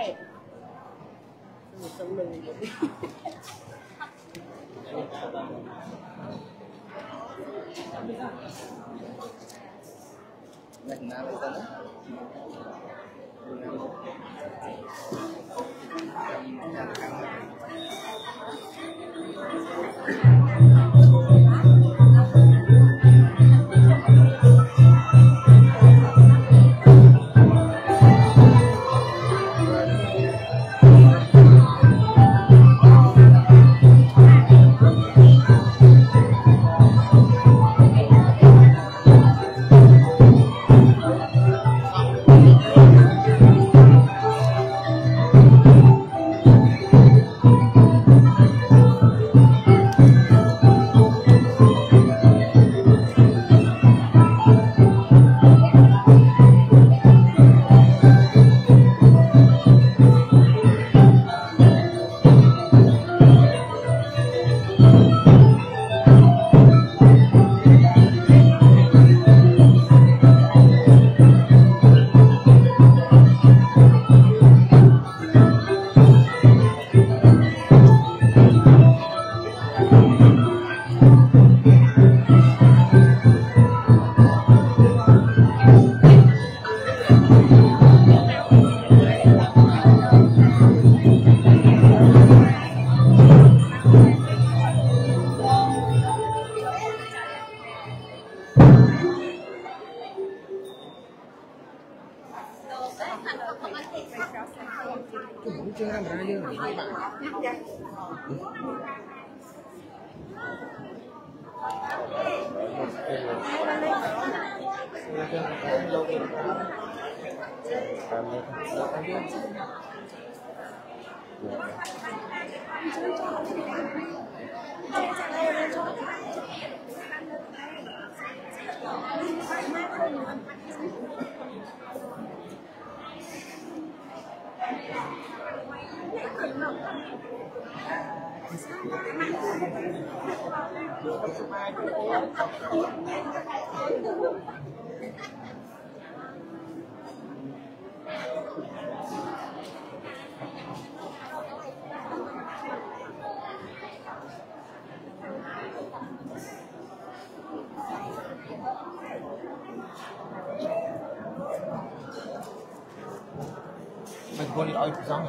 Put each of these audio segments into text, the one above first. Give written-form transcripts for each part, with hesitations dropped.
Con đi đói răng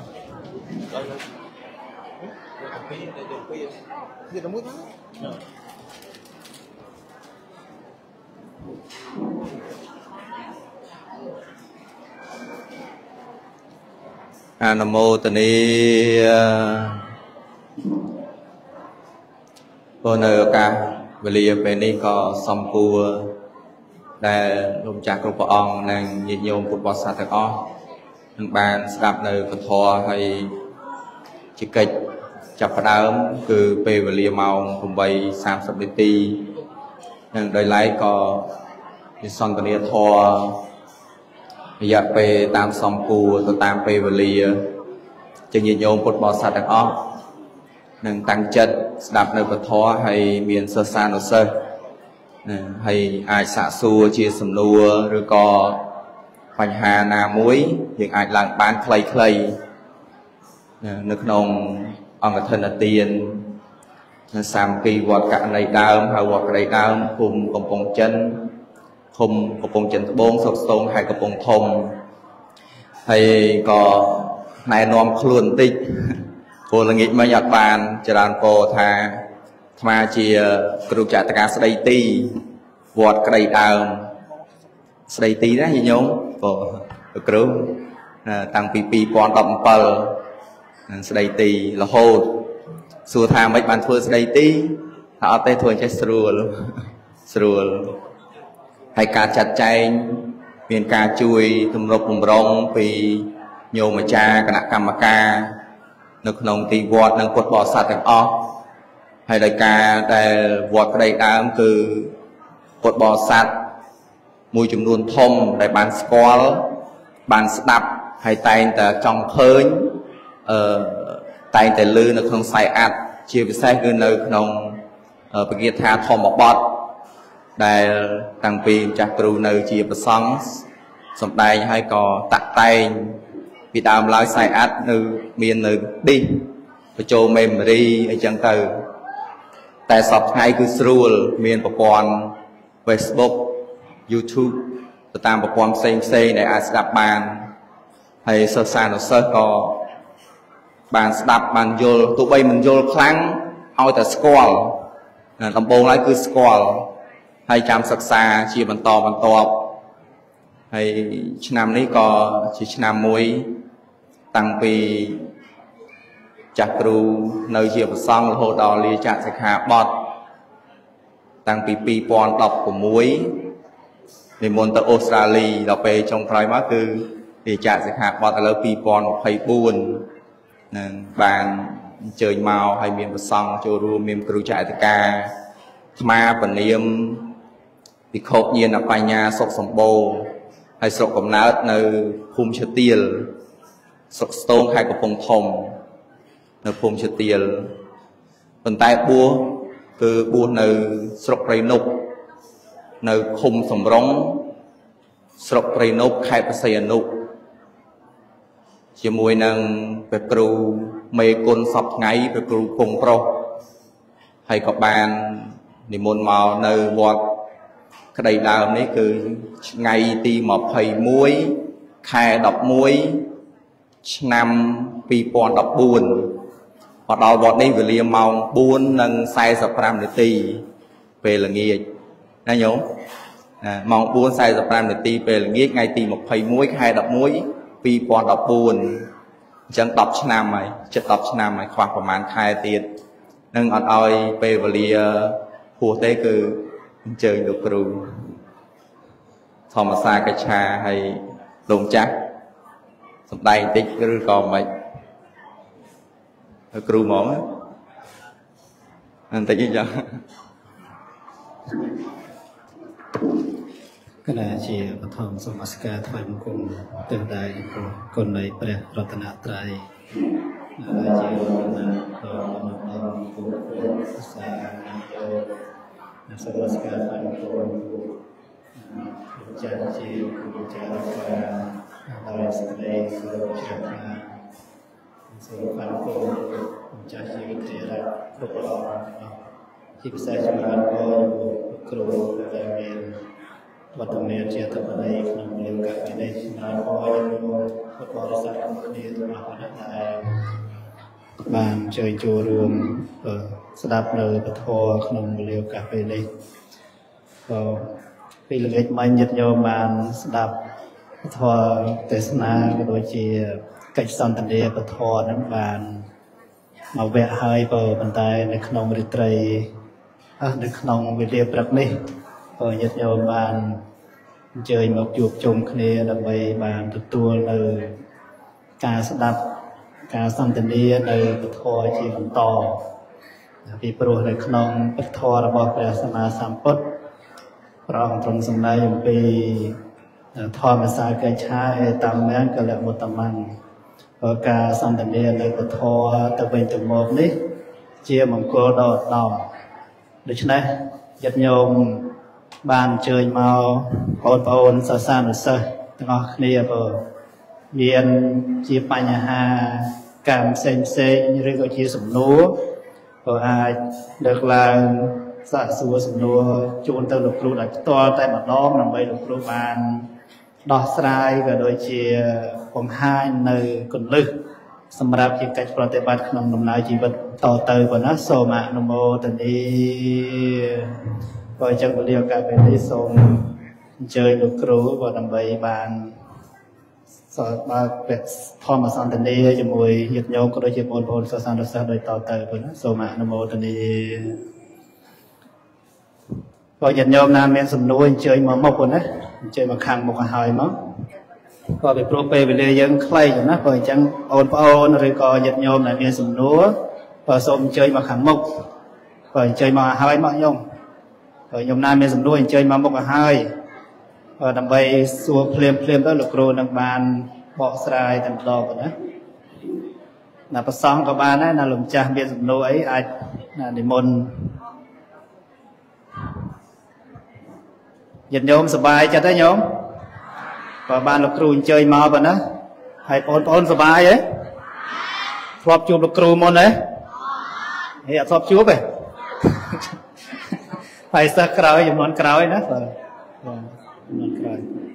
rồi gì nó muốn thắng Nam mô Tây Ni Bồ Nơ Ca về lìa về ni có song cua để lồng chạc của ông nàng nhiệt nhôm của bò sát oនឹងបានស្ដាប់នៅពធហើយជាកិច្ចចាប់ផ្ដើមគឺពេលវេលាម៉ោង 8:30 នាទីនឹងដោយឡែកក៏មានសន្ទនាធម៌រយៈពេលតាមសំគួរទៅតាមពេលវេលាជាញាតិញោមពុទ្ធបរិស័ទទាំងអស់នឹងតាំងចិត្តស្ដាប់នៅពធហើយមានសិស្សានុសិស្សហើយអាចសាកសួរជាសំណួរឬក៏បញ្ហាណាមួយយើងអាចឡើងបានខ្លីៗនៅក្នុងអង្គធនទានសាមគ្គីវត្តកណីដើមហើយវត្តក្តីដើមភូមិកំពង់ចិនឃុំកំពង់ចិនត្បូងស្រុកស្ទងខេត្តកំពង់ធំហើយក៏ណែនាំខ្លួនបន្តិចព្រោះល្ងាចមិញអត់បានច្រើនពោថាអាត្មាជាគ្រូចតកាស្ដីទីវត្តក្តីដើមស្ដីទីណាញញោមក៏គ្រូតាំងពី 2017 ស្ដីទីរហូតសួរថាមិនបានធ្វើស្ដីទីថាអត់ទេធ្វើអញ្ចេះស្រួលហើយការចាត់ចែងមានការជួយទំនុកបំរុងពីញោមអាចារ្យគណៈកម្មការនៅក្នុងទីវត្តនិងពុទ្ធបរិស័ទទាំងអស់ហើយដោយការដែលវត្តក្តីដើមគឺពុទ្ធបរិស័ទមួយចំនួនធំដែលបានស្គាល់បានស្ដាប់ហើយតែងតែចង់ឃើញតែងតែលឺនៅក្នុងខ្សែអត្ថជាពិសេសគឺនៅក្នុងបគាថាធម្មបទដែលតាំងពីម្ចាស់គ្រូនៅជាប្រសង់សម្ដែងហើយក៏តាក់តែង vì đàm lái sai át nữ miền nữ đi và cho memory ở chẳng từ tại sọp ngay cứ srul miền bộ quan Facebook YouTube tạm bộ quan xây để ai đạp bàn hay sơ xa nó sơ có bàn đạp bàn vô tụi bay mình vô kháng ao tại squall tầm bồn lại cứ squall hay chăm sạc xa chỉ bàn to hay nămนี้có chỉ năm muối tăng vì chặt ru nơi chiều xong hồ đò li chặt sạch hạ bọt tăng vì pi pon đọc của muối để muốn tới Australia đọc về trong trái má cứ để chặt sạch hạ bọt là pi pon hay buồn bàn chơi màu hay miền xong cho ru miền kêu chạy tới ca ma và niệm thì khóc nhiên là phải nhà sọc sòng bồ hay sọc cầm nát nơi phun cho tiền sọc stone hay của phong thòng nơi phun cho tiền còn tay bua cứ bua nơi sọc rây nục nơi khung sòng rong sọc rây nục hay phải xây nục chỉ mùi năng về kêu mê côn sọc ngay về kêu phùng pro hay có bàn thì môn màu nơi vọt cái đây đào này cứ ngày ti một thầy muối khai đọc muối năm pi pon đọc buồn hoặc đào vọt đây về liềm màu buồn nâng sai sập ram để ti về là nghe nghe nhớ mong buồn sai sập ram để ti về là nghe ngày ti một thầy muối khai đọc muối pi pon đọc buồn chẳng đọc năm này chất đọc năm này khoảngประมาณ khai tiền nâng ở oi về và lia phù tế cứ chơi được kêu thò mà xa cái cha hay lồng chắc sập tay tích cứ còn mấy kêu món anh thấy chứ cái này chỉ có thòng sông Masca thay một cùng từ đại con này bè Ratana Trai chỉ là cùng sa sông Masca thay một cùng cha chỉ cùng cha và đại sứ đây cha sông Phan cùng cha chỉ cái là cục lò chỉ sai cho bạn có cục đại miềnวัตถุเมียเจ้าตัวใดขนมเลี้ยงกับที่ได้นานพอยังรู้ว่าบริษัทนี้ตัวมาคนนั้นได้บางเชิญจูรวมสดับเลยปะทอขนมเลี้ยงกับไปได้ก็ปีเล็กมันยัดโยมานสดับปะทอเทศนาก็โดยเชี่ยกิจสันตันเดียปะทอนั้นบางมาแวะให้เปิดบันไดในขนมริตรีในขนมวิเดียปรักนี้ยัดโยมบานเจอมาจูบจมคเนดำไปบานตัวเลยการสดับการสันติเนียเลยปทอชีวันต่อปีโปรในขนมปทอระบอบแปรสมาสามปดรองตรงสมัยอย่างปีทอมาสายกระชายตามแม้กระเลมุตมันการสันติเนียเลยปทอตะเป็นตะโมกนี้เจียมังกรดอดดอมดูชนะยัดโยมบานเชยมาโอนปอนสาสานเสดตั้งออกเนี่ยเปิดเรียนจีปัญหาการเซ็นเซนหรือก็จีสมนู้เปิดอาเด็กลางสะสวสมนู้จูนเตอร์ลูกครูดักตัวแต่มาล้อมนำไปลูกครูบานดอกสลายก็โดยเชียผมให้ในกลุ่มลึกสำหรับกิจการปฏิบัติขนมนมนายชีวิตต่อเติมกว่านั้นโสมะนโมตันดีก็จะเรียกกันเป็นที่ทรงเจอลูกครูว่าดำไปบานสอนมาเป็นทอมาสันตันดีจะมวยหยุดโยกก็โดยเฉพาะพลสานรัศดรโดยต่อเติมกว่านั้นโสมะนโมตันดีก็หยุดโยมนานเมียนสมนุนเจอมาหมกคนนะเจอมาขังหมกหายมั้งก็ไปโปรเปไปเลยยังใครอยู่นะพอจังโอนพอโอนหรือก็หยุดโยมนานเมียนสมนุนพอสมเจอมาขังหมกพอเจอมาหายมั้งยงยมนานมีสมดุลเจอมาบอกว่าให้ดำไปสัวเพลียมแล้วลูกครูนักบาลบอกสายต่างดอกนะนับประสองกับบาลนะนับหลุมจ่ามีสมดุลไอ้ดิมนยันโยมสบายจะได้โยมพอบาลลูกครูเจอมาบ่นะ hai on sờ bài ấy flop chụp được crew môn đấy hay là flop chụp ấy phải sao cào dùng món cào ấy đó món cào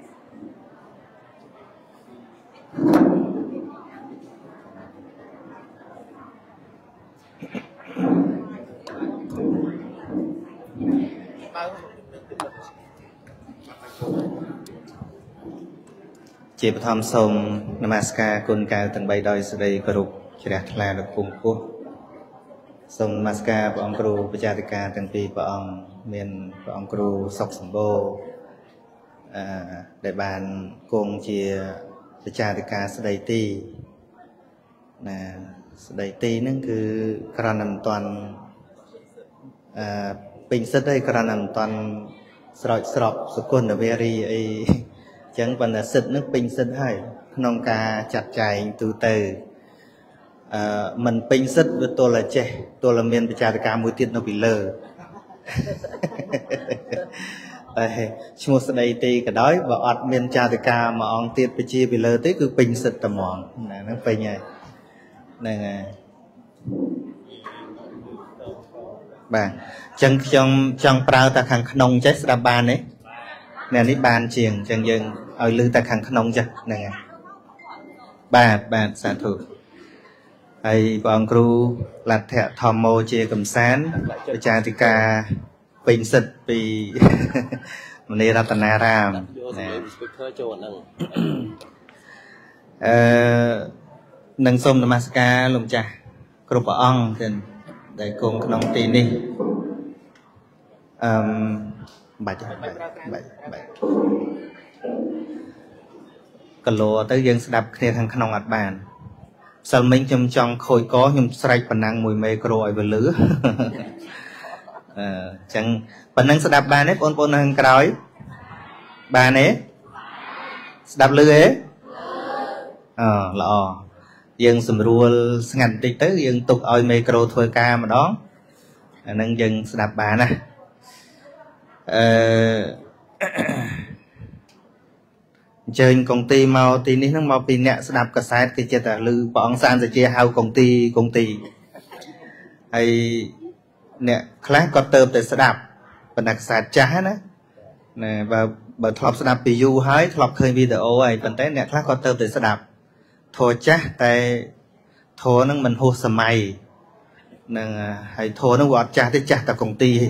chị bạch thom sông namaskar côn cao tầng bay đôi sợi dây group chỉ đặt là được cùng quốc sông namaskar của ông cừu Pachatika tầng pi của ông miền của ông cừu sọc sầm bô đại bàn cùng chia Pachatika sợi dây ti nè sợi dây tiนั่นคือกระนำตอนปิงสได้กระนำตอนสระสระสกุลเวรีไอchẳng bằng là xịt nước pin xịt hay nông ca chặt chạy từ từ mình pin xịt với tôi là trẻ tôi là miền Bắc ca mũi tiết nó bị lờ một đây thì cái đói và ọt miền Bắc ca mà ông tiết bị chia bị lờ tới cứ pin xịt tầm mòn này nó pin này này bạn chẳng trong prao ta khang nông chết ra ban ấy nè ní bàn chiềng chẳng dừng ở lư ta khăn nông chắc nè bà sản thủ hay bọn cừu là thẻ thòm mô chia cầm sán với cha thì ca bình sật vì mình ra tận ram nâng sông namaskar lùm cha cừu bỏ ong cần để cùng nông tì đi bảy cả lúa tới dân đạp kia thằng khăn ngặt bàn sau mình châm trong khôi có nhung sạch phần năng mùi mê rồi và lứa chẳng phần năng sẽ đạp bàn ấy ôn hàng cõi bàn ấy đạp lứa ấy lọ dân sầm rùa ngành tích tới dân tục oi mê rồi thôi ca mà đó nâng dân đạp bàn này chơi công ty mau tí ní nó mau pin nè sẽ đạp cả sai thì chia ta lư bọn san sẽ chia hao công ty hay nè class có tơm để sẽ đạp và đặc sạt chá đó nè và bởi thọp sẽ đạp PU hái thọp khơi video ấy phần tế nè class có tơm để sẽ đạp thôi chá tại thôi nó mình hô sờ mày nè hay thôi nó gọt chá tới chá ta công ty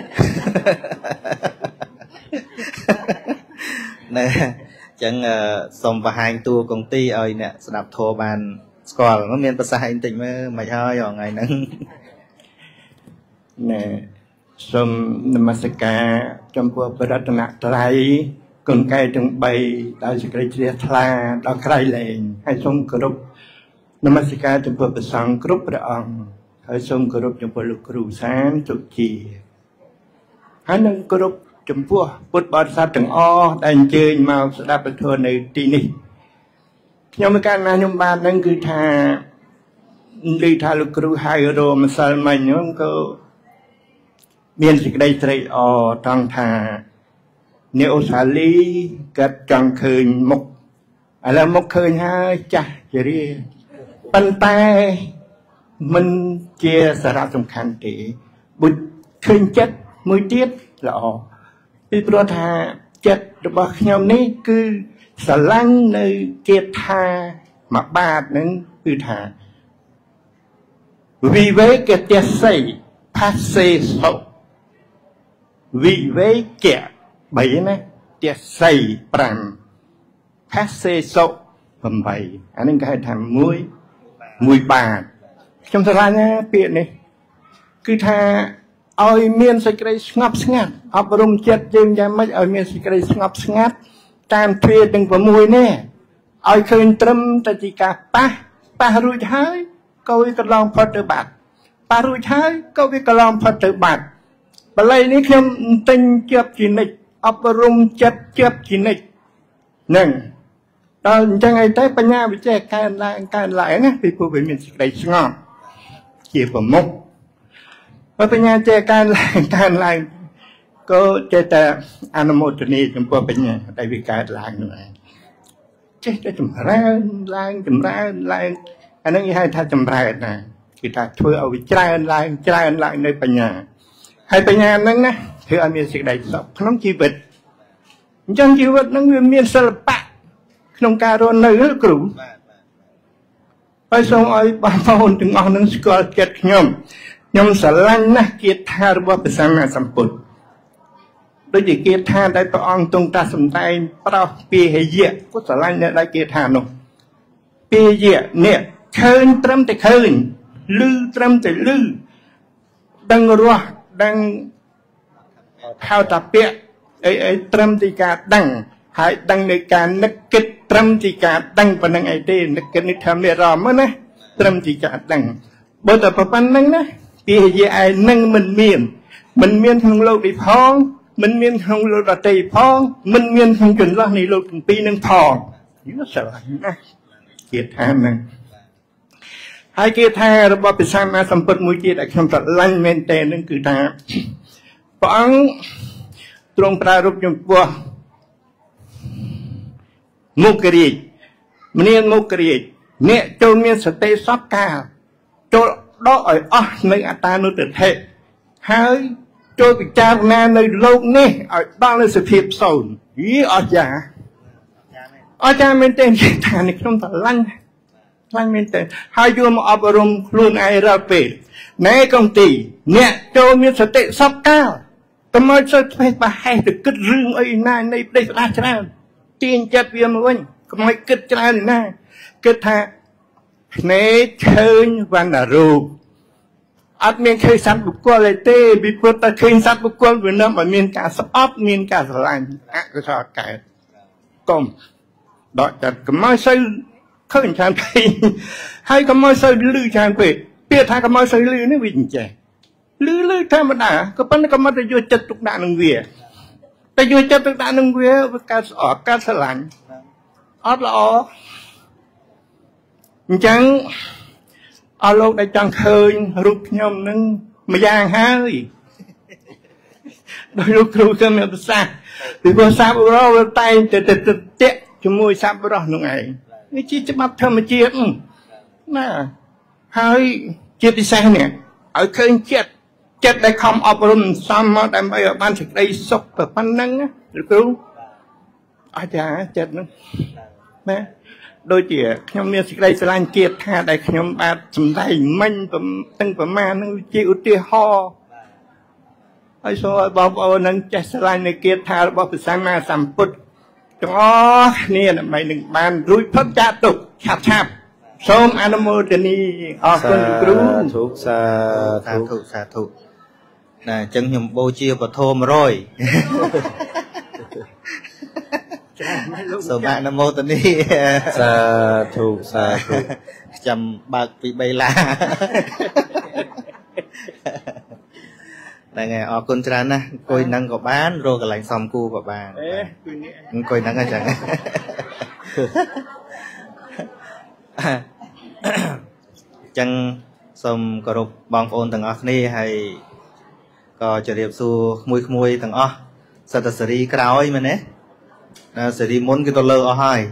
nè chẳng xong và hai tour công ty ơi nè sẽ đạp thô bàn score nó miền Bắc Hải tỉnh mày hơi ở ngày nắng nè xong namaskar trong cuộc Pratana trai con cây trong bay đào sẽ cây chia thla đào cây lên hay xong group namaskar trong cuộc sang group ông hay xong group trong cuộc lục rủ sáng chụp chỉ hai nâng group chấm vua bút bát sát từng o đành chơi màu sẽ đáp được thừa này tí nị nhưng mà cái này nhưng bạn đang cứ thà đi thà lục rú hai rồi mà sao mà nhung có miền dịch đây trời o trong thà nếu xả lý cất trong khơi mục là mục khơi ha chả chỉ đi bàn tay mình chia sẻ ra trong khăn để bút khơi chất mới tiết là o vì pro thà chấtរបស់ខ្ញុំនេះគឺស្រឡាញ់នៅគាថាមួយបាតហ្នឹងគឺថាវិវេកទេស័យផាសេសុវិវេកៈ3ណាទេស័យ5ផាសេសុ8អានេះគេហៅថាមួយបាតខ្ញុំស្រឡាញ់ណាពាក្យនេះគឺថាឲ្យមានសេចក្តីស្ងប់ស្ងាត់អប់រំចិត្តយើងយ៉ាងម៉េចឲ្យមានសេចក្តីស្ងប់ស្ងាត់តាមទ្វារទាំង6នេះឲ្យឃើញត្រឹមតែជាការប៉ះរួចហើយក៏វាកន្លងផុតទៅបាត់ប៉ះរួចហើយក៏វាកន្លងផុតទៅបាត់បល័យនេះខ្ញុំទិញជាប់ជានិច្ចអប់រំចិត្តជាប់ជានិច្ចហ្នឹងដល់អញ្ចឹងហើយទៅបញ្ញាវិជ្ជាកើនឡើងណាពីព្រោះវាមានសេចក្តីស្ងប់ជាប្រមុខបញ្ញាចេះកើនឡើងក៏ចេះតែអនុមោទនាចំពោះបញ្ញាតែវាកើតឡើងនោះឯងចេះតែចម្រើនឡើងអានឹងគេហៅថាចម្រើនណាគឺថាធ្វើឲ្យវាច្រើនឡើងនៅបញ្ញាហើយបញ្ញាហ្នឹងណាធ្វើឲ្យមានសេចក្តីសុខក្នុងជីវិតអញ្ចឹងជីវិតហ្នឹងវាមានសិល្បៈក្នុងការរស់នៅគ្រូហើយសូមឲ្យបងប្អូនទាំងអស់នឹងស្គាល់ចិត្តខ្ញុំស្រឡាញ់ណាស់គាថារបស់ព្រះសម្មាសម្ពុទ្ធដូចជាគាថាដែលព្រះអង្គទ្រង់ត្រាស់សម្ដែងប្រោសពាហយៈក៏ស្រឡាញ់នៅដោយគាថានោះពាហយៈនេះឃើញត្រឹមតែឃើញឮត្រឹមតែឮដឹងរសដឹងហៅតាពាក្យអីត្រឹមតែការដឹងហើយដឹងនៃការនឹកគិតត្រឹមទីការដឹងប៉ុណ្្នឹងអីទេនឹកគិតនេះថាមានអារម្មណ៍ណាត្រឹមទីការដឹងបើតែប៉ុណ្្នឹងណាពាហយៈឯនឹងមិនមានក្នុងលោកនេះផងមិនមានក្នុងលោកដទៃផងមិនមានក្នុងចន្លោះនៃលោកទាំងពីរនឹងផងនេះស្រឡាញ់ណាស់គាថាហ្នឹងហើយគាថារបស់ព្រះសម្មាសម្ពុទ្ធមួយទៀតដែលខ្ញុំស្រឡាញ់មែនតើនឹងគឺថាព្រះអង្គទ្រង់ប្រារព្ធចំពោះមុខរាជមនាមុខរាជអ្នកចូលមានសតិសពកាលចូលដកឲ្យអស់នៅអត្តានុត្តតិហើយចូលពិចារណានៅលោកនេះឲ្យដល់នៅសភាពសូន្យអស្ចារ្យមែនទែនថានេះខ្ញុំស្រឡាញ់មែនទែនហើយយកមកអប់រំខ្លួនឯងរាល់ពេលណែកុំទីអ្នកចូលមានសតិសពកាលកុំឲ្យចូលផ្លេចប្រហែសទៅគិតរឿងអីណានៃផ្ដេសផ្ដាស់ច្រើនទាញចិត្តវាមកវិញកុំឲ្យគិតច្រើនណាគិតថាភ្នែកឃើញវណ្ណរូបអត់មានឃើញសត្វបុគ្គលទេពីព្រោះតែឃើញសត្វបុគ្គលវានាំឲ្យមានការស្អប់មានការស្រឡាញ់អកុសលកើតកុំដកចិត្តកុំឲ្យសូវឃើញច្រើនពេកហើយកុំឲ្យសូវលឺច្រើនពេកពាក្យថាកុំឲ្យសូវលឺនេះវាអញ្ចេះលឺធម្មតាក៏ប៉ុន្តែកុំទៅយកចិត្តទុកដាក់នឹងវាតែយកចិត្តទុកដាក់នឹងវាកើតស្អប់កើតស្រឡាញ់អត់ល្អអញ្ចឹងអស់លោកដែលចង់ឃើញរូបខ្ញុំនឹងម្យ៉ាងហើយដោយលោកគ្រូខ្ញុំមានប្រសាសន៍ពីព្រោះសាបរោវាតែងតែតាក់ជាមួយសាបរោះនោះឯងនេះជាច្បាប់ធម្មជាតិណាហើយជាពិសេសនេះឲ្យឃើញចិត្តដែលខំអប់រំសំមកដើម្បីឲ្យបានសេចក្តីសុខប៉ុណ្ណឹងលោកគ្រូអាចារ្យចិត្តហ្នឹងណាដូចជាខ្ញុំមានសេចក្តីស្រឡាញ់គាថាដែលខ្ញុំបាទសម្ដែងមិញទាំងប្រមាណនឹងជាឧទាហរណ៍ហើយសូមឲ្យបងប្អូននឹងចេះស្រឡាញ់នៅគាថារបស់ព្រះសម្មាសម្ពុទ្ធទាំងអស់គ្នាដើម្បីនឹងបានរួចផុតចាកទុក្ខឆាប់សូមអនុមោទនីអរគុណគ្រូសាធុណាអញ្ចឹងខ្ញុំបូជាពធម100សូមអនុមោទនីសាធុចាំបើកពី3ឡាហ្នឹងហើយអរគុណច្រើនណាស់អង្គុយហ្នឹងក៏បានរកកន្លែងសំគូក៏បានអង្គុយហ្នឹងអញ្ចឹងអញ្ចឹងសូមគោរពបងប្អូនទាំងអស់គ្នាហើយក៏ជម្រាបសួរក្មួយទាំងអស់សិតតែសេរីក្រោយមែនទេសេរីមុនគឺទៅលើអស់ហើយ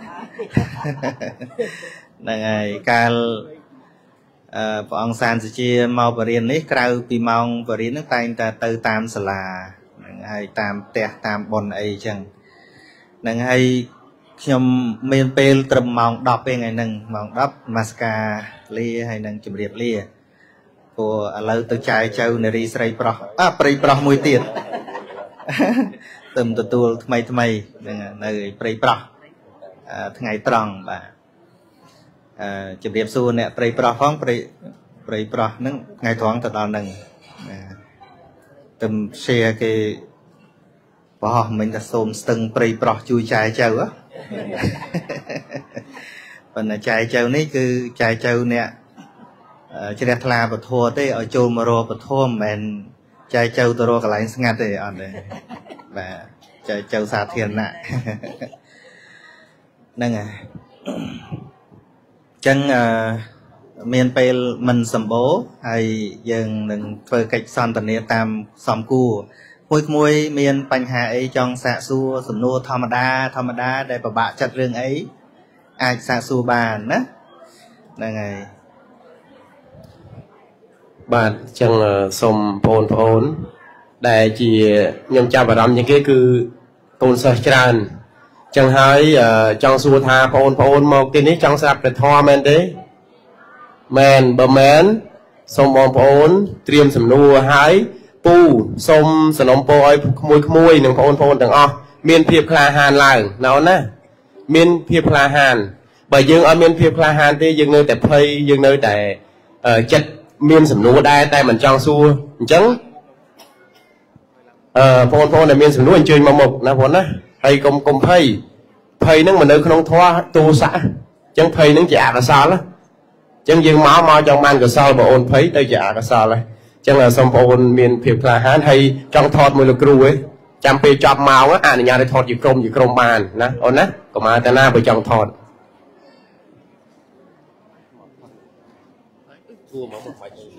ហ្នឹងហើយកាលព្រះអង្គសានសុជាមកបរិញ្ញានេះក្រៅពីម៉ោងបរិញ្ញាហ្នឹងតែងតែទៅតាមសាលាហ្នឹងហើយតាមផ្ទះតាមបុណ្យអីចឹងហ្នឹងហើយខ្ញុំមានពេលត្រឹមម៉ោង10ទេថ្ងៃហ្នឹងម៉ោង10មាសការលាហើយនឹងជម្រាបលាព្រោះឥឡូវទៅចាយចៅនារីស្រីប្រុសប្រិយប្រុសមួយទៀតទៅទទួលថ្មីហ្នឹងនៅព្រៃប្រុសថ្ងៃត្រង់បាទជម្រាបសួរអ្នកព្រៃប្រុសផងព្រៃប្រុសហ្នឹងថ្ងៃត្រង់ទៅដល់ហ្នឹងទៅ share គេបោះមិញថាសូមស្ទឹងព្រៃប្រុសជួយចាយចៅប៉ុន្តែចាយចៅនេះគឺចាយចៅអ្នកជ្រះថ្លាពធទេឲ្យចូលមករកពធមិនមែនចាយចៅទៅរកកន្លែងស្ងាត់ទេអត់ទេបាទចាយចៅសាធារណៈហ្នឹងហើយចឹងមានពេលមិនសម្បូរហើយយើងនឹងធ្វើកិច្ចសន្ទនាតាមសំគួរក្មួយមានបញ្ហាអីចង់សាកសួរសំណួរធម្មតាដែលពិបាកចិត្តរឿងអីអាចសាកសួរបានណាហ្នឹងហើយបាទអញ្ចឹងសូមបងប្អូនដែលជាខ្ញុំចាប់អារម្មណ៍ជាងគេគឺកូនសិស្សច្រើនអញ្ចឹងហើយចង់សួរថាបងប្អូនមកទីនេះចង់ស្ដាប់ព្រះធម៌មែនទេមែនបើមែនសូមបងប្អូនត្រៀមសំណួរហើយពូសូមសំណូមពរឲ្យក្មួយៗនិងបងប្អូនទាំងអស់មានភាពក្លាហានឡើងណាអូនណាមានភាពក្លាហានបើយើងអត់មានភាពក្លាហានទេយើងនៅតែភ័យយើងនៅតែចិត្តមានសំណួរដែរតែមិនចង់សួរអញ្ចឹងបងប្អូនដែលមានសំណួរអញ្ជើញមកមុខណាបងណាហើយកុំភ័យហ្នឹងមកនៅក្នុងធម៌ទូស័កអញ្ចឹងភ័យហ្នឹងជាអកុសលអញ្ចឹងយើងមកចង់បានកុសលបងអូនភ័យទៅជាអកុសលហើយអញ្ចឹងសូមបងអូនមានភាពក្លាហានហើយចង់ថតមួយលោកគ្រូឯងចាំពេលចប់មកអនុញ្ញាតឲ្យថតជាក្រុមបានណាអូនណាកុំឲ្យតាណាបើចង់ថតគួរមកបាច់ទៅ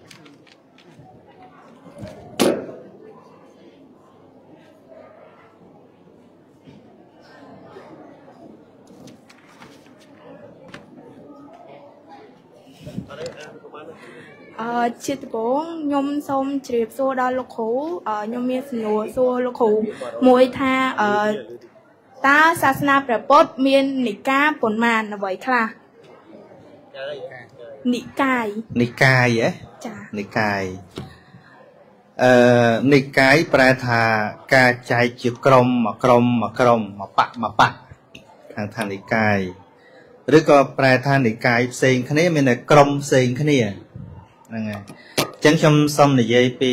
ជាដំបូងខ្ញុំសូមជម្រាបសួរដល់លោកគ្រូខ្ញុំមានសំណួរសួរលោកគ្រូមួយថាតើសាសនាព្រះពុទ្ធមាននិកាយប៉ុន្មានអ្វីខ្លះនិកាយចានិកាយនិកាយប្រែថាការចែកជាក្រុមមួយបកខាងថានិកាយឬក៏ប្រែថានិកាយផ្សេងគ្នាមានតែក្រុមផ្សេងគ្នាហ្នឹងហើយអញ្ចឹងខ្ញុំសូមនិយាយពី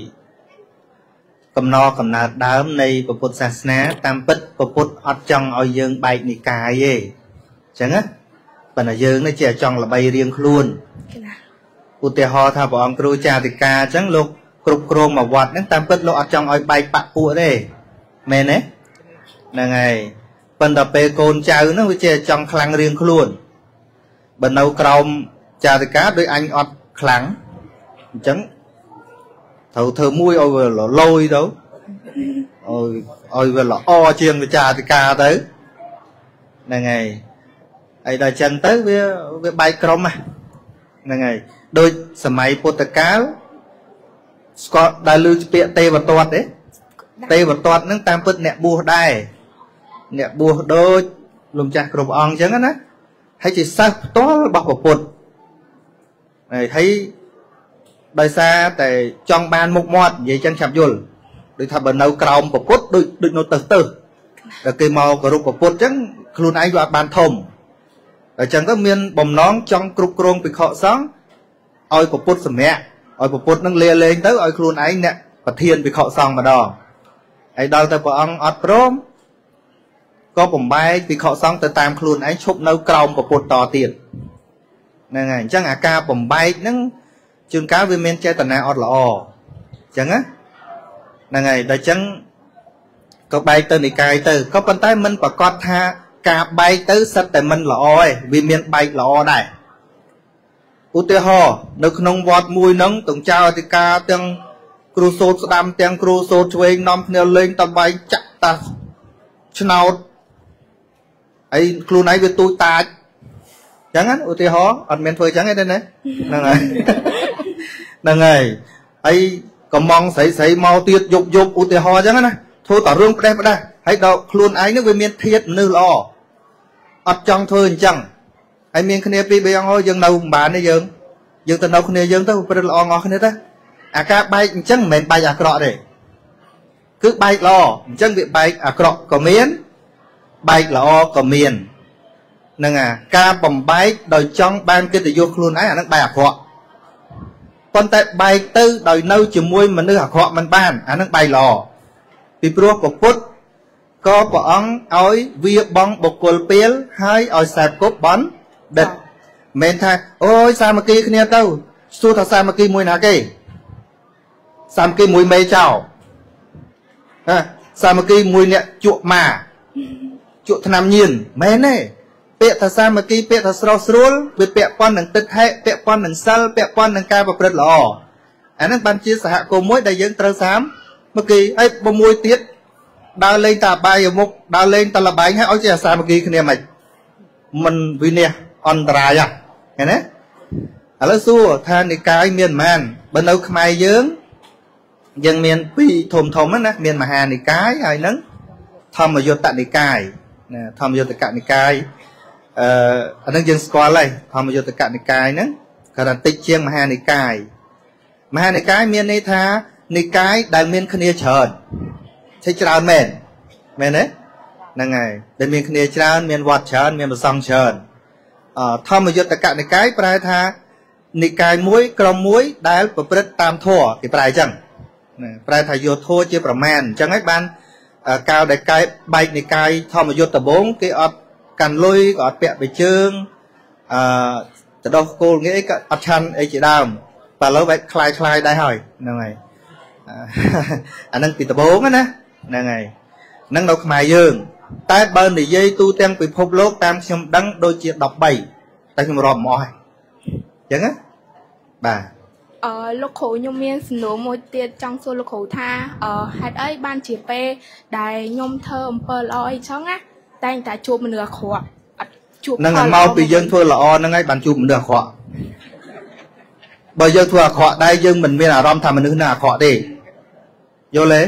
កំណើតដើមនៃពុទ្ធសាសនាតាមពិតពុទ្ធអត់ចង់ឲ្យយើងបែកនិកាយទេអញ្ចឹងណាប៉ុន្តែយើងនេះជាចង់ល្បីរៀងខ្លួនឧទាហរណ៍ថាព្រះអង្គគ្រូចាតិកាអញ្ចឹងលោកគ្រប់គ្រងមកវត្តហ្នឹងតាមពិតលោកអត់ចង់ឲ្យបែកបកពួកទេមែនទេហ្នឹងហើយប៉ុន្តែពេលកូនចៅហ្នឹងវាជាចង់ខ្លាំងរៀងខ្លួនបើនៅក្រោមចាតិកាដោយអញអត់ខ្លាំងអញ្ចឹងត្រូវធ្វើមួយឲ្យវាលយទៅឲ្យវាល្អជាងវិចារតិកាទៅហ្នឹងហើយហើយដល់ចឹងទៅវាបែកក្រុមហ្នឹងហើយដូចសម័យពុទ្ធកាលស្គាល់ដែលលើពាក្យទេវទត្តទេទេវទត្តហ្នឹងតាមពិតអ្នកបួសដែរអ្នកបួសដូចលោកម្ចាស់គ្រប់អង្គអញ្ចឹងណាហើយជាសិស្សផ្ទាល់របស់ព្រះពុទ្ធហើយដោយសារតែចង់បានមុខមាត់និយាយចឹងឆាប់យល់ដូចថាបើនៅក្រោមព្រះពុទ្ធដូចនៅទៅតែគេមកគោរពព្រះពុទ្ធចឹងខ្លួនឯងវាអត់បានធំអញ្ចឹងទៅមានបំណងចង់គ្រប់គ្រងភិក្ខុសង្ឃឲ្យព្រះពុទ្ធសម្រាប់ឲ្យព្រះពុទ្ធនឹងលាលែងទៅឲ្យខ្លួនឯងអ្នកប្រធានភិក្ខុសង្ឃម្ដងហើយដល់ទៅព្រះអង្គអត់ព្រមក៏បំបែកភិក្ខុសង្ឃទៅតាមខ្លួនឯងឈប់នៅក្រោមព្រះពុទ្ធតទៀតហ្នឹងហើយអញ្ចឹងអាការបំបែកហ្នឹងជួនកាលវាមានចេតនាអត់ល្អអញ្ចឹងណាហ្នឹងហើយដល់អញ្ចឹងក៏បែកទៅនិកាយទៅក៏ប៉ុន្តែមិនប្រកាសថាការបែកទៅសិតតែមិនល្អទេវាមានបែកល្អដែរឧទាហរណ៍នៅក្នុងវត្តមួយហ្នឹងទាំងចៅអធិការទាំងគ្រូសូត្រស្ដាំទាំងគ្រូសូត្រឆ្វេងនាំគ្នាលេងតបែងចាក់តាឆ្នោតហើយខ្លួនឯងវាទូចតាចអញ្ចឹងណាឧទាហរណ៍អត់មានធ្វើអញ្ចឹងទេណាហ្នឹងហើយហ្នឹងហើយកំងស្រីមកទៀតយប់ឧទាហរណ៍អញ្ចឹងណាធ្វើតែរឿងផ្ដេសហើយដល់ខ្លួនឯងនេះវាមានធាតុមនុស្សល្អអត់ចង់ធ្វើអញ្ចឹងហើយមានគ្នាពីរបីអង្គយើងនៅមិនបានទេយើងទៅនៅគ្នាយើងទៅព្រឹកល្អងអស់គ្នាទៅអាការបែកអញ្ចឹងមិនមែនបែកអាក្រក់ទេគឺបែកល្អអញ្ចឹងវាបែកអាក្រក់ក៏មានបែកល្អក៏មានហ្នឹងការបំបែកដោយចង់បានកិត្តិយសខ្លួនឯងអាហ្នឹងបែកអាក្រក់ប៉ុន្តែបែកទៅដោយនៅជាមួយមនុស្សអាក្រក់មិនបានអាហ្នឹងបែកល្អពីព្រោះពុទ្ធក៏ព្រះអង្គឲ្យវាបងបុគ្គលពេលហើយឲ្យសែបគប់បន់ដិតមិនថាអូយសាមគ្គីគ្នាទៅសួរថាសាមគ្គីមួយណាគេសាមគ្គីមួយមេចោសាមគ្គីមួយអ្នកជក់ម៉ាជក់ថ្នាំញៀនមែនទេពាក្យថាសាមគ្គីពាក្យថាស្រស់ស្រួលវាពាក់ព័ន្ធនឹងទឹកហេពាក់ព័ន្ធនឹងសិលពាក់ព័ន្ធនឹងការប្រព្រឹត្តល្អអាហ្នឹងបានជាសហគមន៍មួយដែលយើងត្រូវសាមគ្គីហើយបើមួយទៀតដើរលេងតាបាយមុខដើរលេងតលបែងហើយឲ្យជាសាមគ្គីគ្នាមិន mình vì nè on trai à nghe nè à lỡ xua tha này cái miền man bên đâu khai dướng dân miền pi thồm thồm á nè miền mà hà này cái hay nắng thầm mà vô tận này cái thầm vô tận này cái anh đang dân squad này thầm mà vô tận này cái nè cái là tích chiang mà hà này cái miền này tha này cái đại miền khnia chợt thấy chào mền đấy năng ngày đại miền khnia chào miền vọt chợt miền bờ sông chợt thầm mà vô tận này cái prai tha này cái muối crom muối đá bờ bứt tam thua thì prai chẳng prai thay vô thua chiaประมาณ chẳng ấy ban cao đại cái bay này cái thầm mà vô tờ 4 cái càn lôi ọt bẹ về chương từ đâu cô nghĩ cái ọt chăn ấy chỉ đam và lâu vậy khai đây hỏi nè này anh đang bị tờ 4 á nè này năng đâu mài dương tai bên thì dây tu tem bị phô lốt tam xong đắng đôi chia đọc 7 tay không ròm mỏi chẳng á bà lúc khổ nhung miên nổ một tiệt trong số lúc khổ tha hạt ấy ban chỉ pe đài nhung thơm pơ loi chóng á tay ta chụp mình được khỏa năng mau bị dân thua là năng ấy bàn chụp mình được khỏa bây giờ thua khỏa đây dân mình là rom thầm mình nữa là khỏa đi vô lễ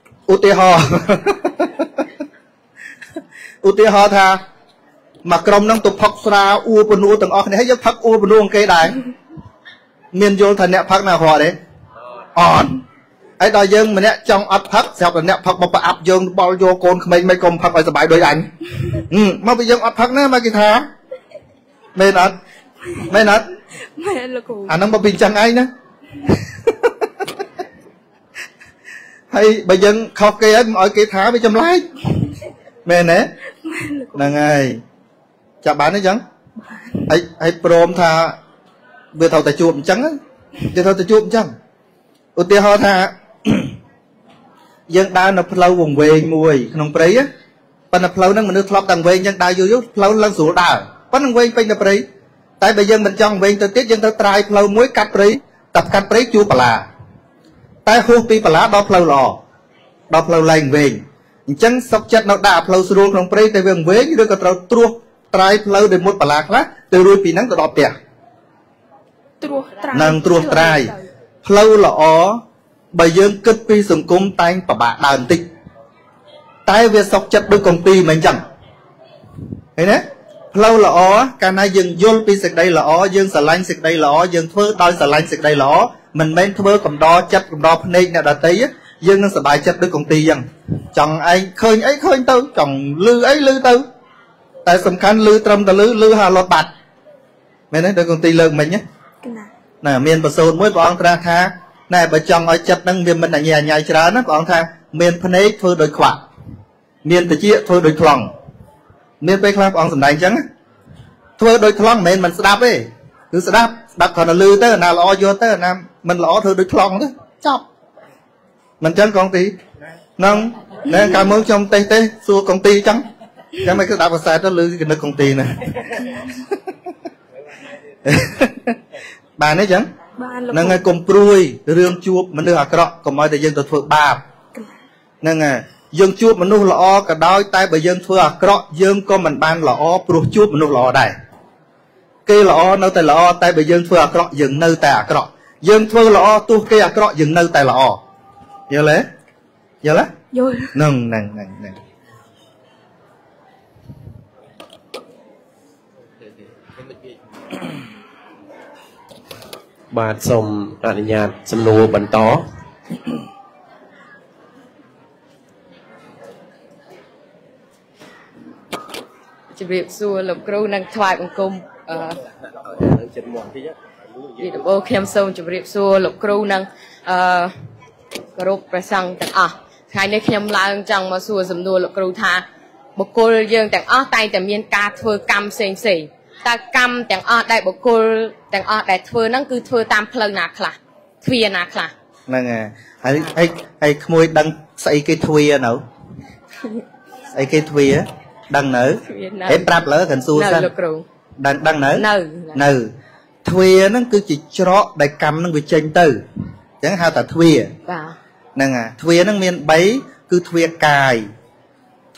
ute ho tha mà cầm năng tục phật ra u bồn u từng ở này hết giấc phật u bồn u cây đài miền vô thành nẹp phật nào họ đấy on ấy đòi dân mình nè trong ấp phật sao là nẹp phật bọc ấp dân bao vô con mấy con phật phải bài đôi ảnh mà bây giờ ấp phật nữa mà cái thà mấy nát anh đang bao bình chẳng ai nữa hay bây giờ khóc cái ấy mọi cái thả với trong lái mẹ nè là ngày chào bạn đấy chẳng hay prom tha vừa thầu tài chuột trắng á vừa thầu tài chuột trắng ưu tiên họ tha dân đa nó lâu vùng về mùi nông prey á ban nó lâu nó mình được lọp tầng về dân đa vô lâu lần sủa đào bắt nó về bên nó prey tại bây giờ mình trong về tới tiết dân tới trai lâu muối cắt prey tập cắt prey chua bà là tại hô pi bà lá đo lâu lò đo lâu lành về chân sọc chất nó đạp lâu sủa nông prey tại vùng về như đôi cái trâu truộc trai lâu để một bà lá khác từ rồi pi nắng từ đọt tiệt năng truộc trai lâu lọ bây giờ kết pi sùng cung tay bà bạn đàn tích tay về sọc chất đôi công ty mình chẳng thấy nè lâu lọ cái này dừng vô pi sực đây lọ dương xà lanh sực đây lọ dương phơ đôi xà lanh sực đây lọ mình men phơ cầm đo chất cầm đo nên là đã thấy dương nó sẽ bài chất đôi công ty chẳng chồng ai khơi ấy khơi tao chồng lư ấy lư tao tại sầm khăn lư trâm ta lư hà lọt bạch mày nói đôi công ty lương mình nhé nè miền bờ sông mỗi bọn ra tha này bà chồng ở chặt năng miền mình là nhà nhảy chả nó bọn tha miền phân ấy thôi đôi khoạ miền tự chia thôi đôi thòng miền tây khác bọn sầm đánh trắng thôi đôi thòng miền mình sẽ đáp ấy cứ sẽ đáp còn là lư tới nào lo vô tới nam mình lo thôi đôi thòng đó chọc mình chẳng con tí nâng nên cảm ơn trong tây xua công ty trắng cái mấy cái đáp vào sai đó lư cái nơi công ty này bà nói chẳng nâng ngay cùng pruy rương chuột mình đưa hạt cọ còn mọi thời gian tôi phượt bà nâng ngay dương chuột mình nuôi lọ cả đôi tay bởi dân phượt hạt cọ dương con mình ban lọ pruy chuột mình nuôi lọ đây cây lọ nơi tay lọ tay bởi dân phượt hạt cọ dừng nơi tay hạt cọ dương phượt lọ tu cây hạt cọ dừng nơi tay lọ giờ lẽ nâng បាទសូមអនុញ្ញាតសំណួរបន្តជម្រាបសួរលោកគ្រូនិងថ្វាយបង្គំចិត្តមាត់តិចពីដំបូងខ្ញុំសូមជម្រាបសួរលោកគ្រូនិងគោរពព្រះសង្ឃទាំងអស់ថ្ងៃនេះខ្ញុំឡើងចង់មកសួរសំណួរលោកគ្រូថាបុគ្គលយើងទាំងអស់តែងតែមានការធ្វើកម្មផ្សេងតើកម្មទាំងអស់ដែលបុគ្គលទាំងអស់ដែលធ្វើហ្នឹងគឺធ្វើតាមផ្លូវណាខ្លះទ្វារណាខ្លះហ្នឹងហើយក្មួយដឹងស្អីគេទ្វារនៅស្អីគេទ្វារដឹងនៅហេប្រាប់លើកន្សួរសិនលោកគ្រូដឹងនៅទ្វារហ្នឹងគឺជាច្រកដែលកម្មហ្នឹងវាចេញទៅអញ្ចឹងហៅថាទ្វារបាទហ្នឹងទ្វារហ្នឹងមាន3គឺទ្វារកាយទ្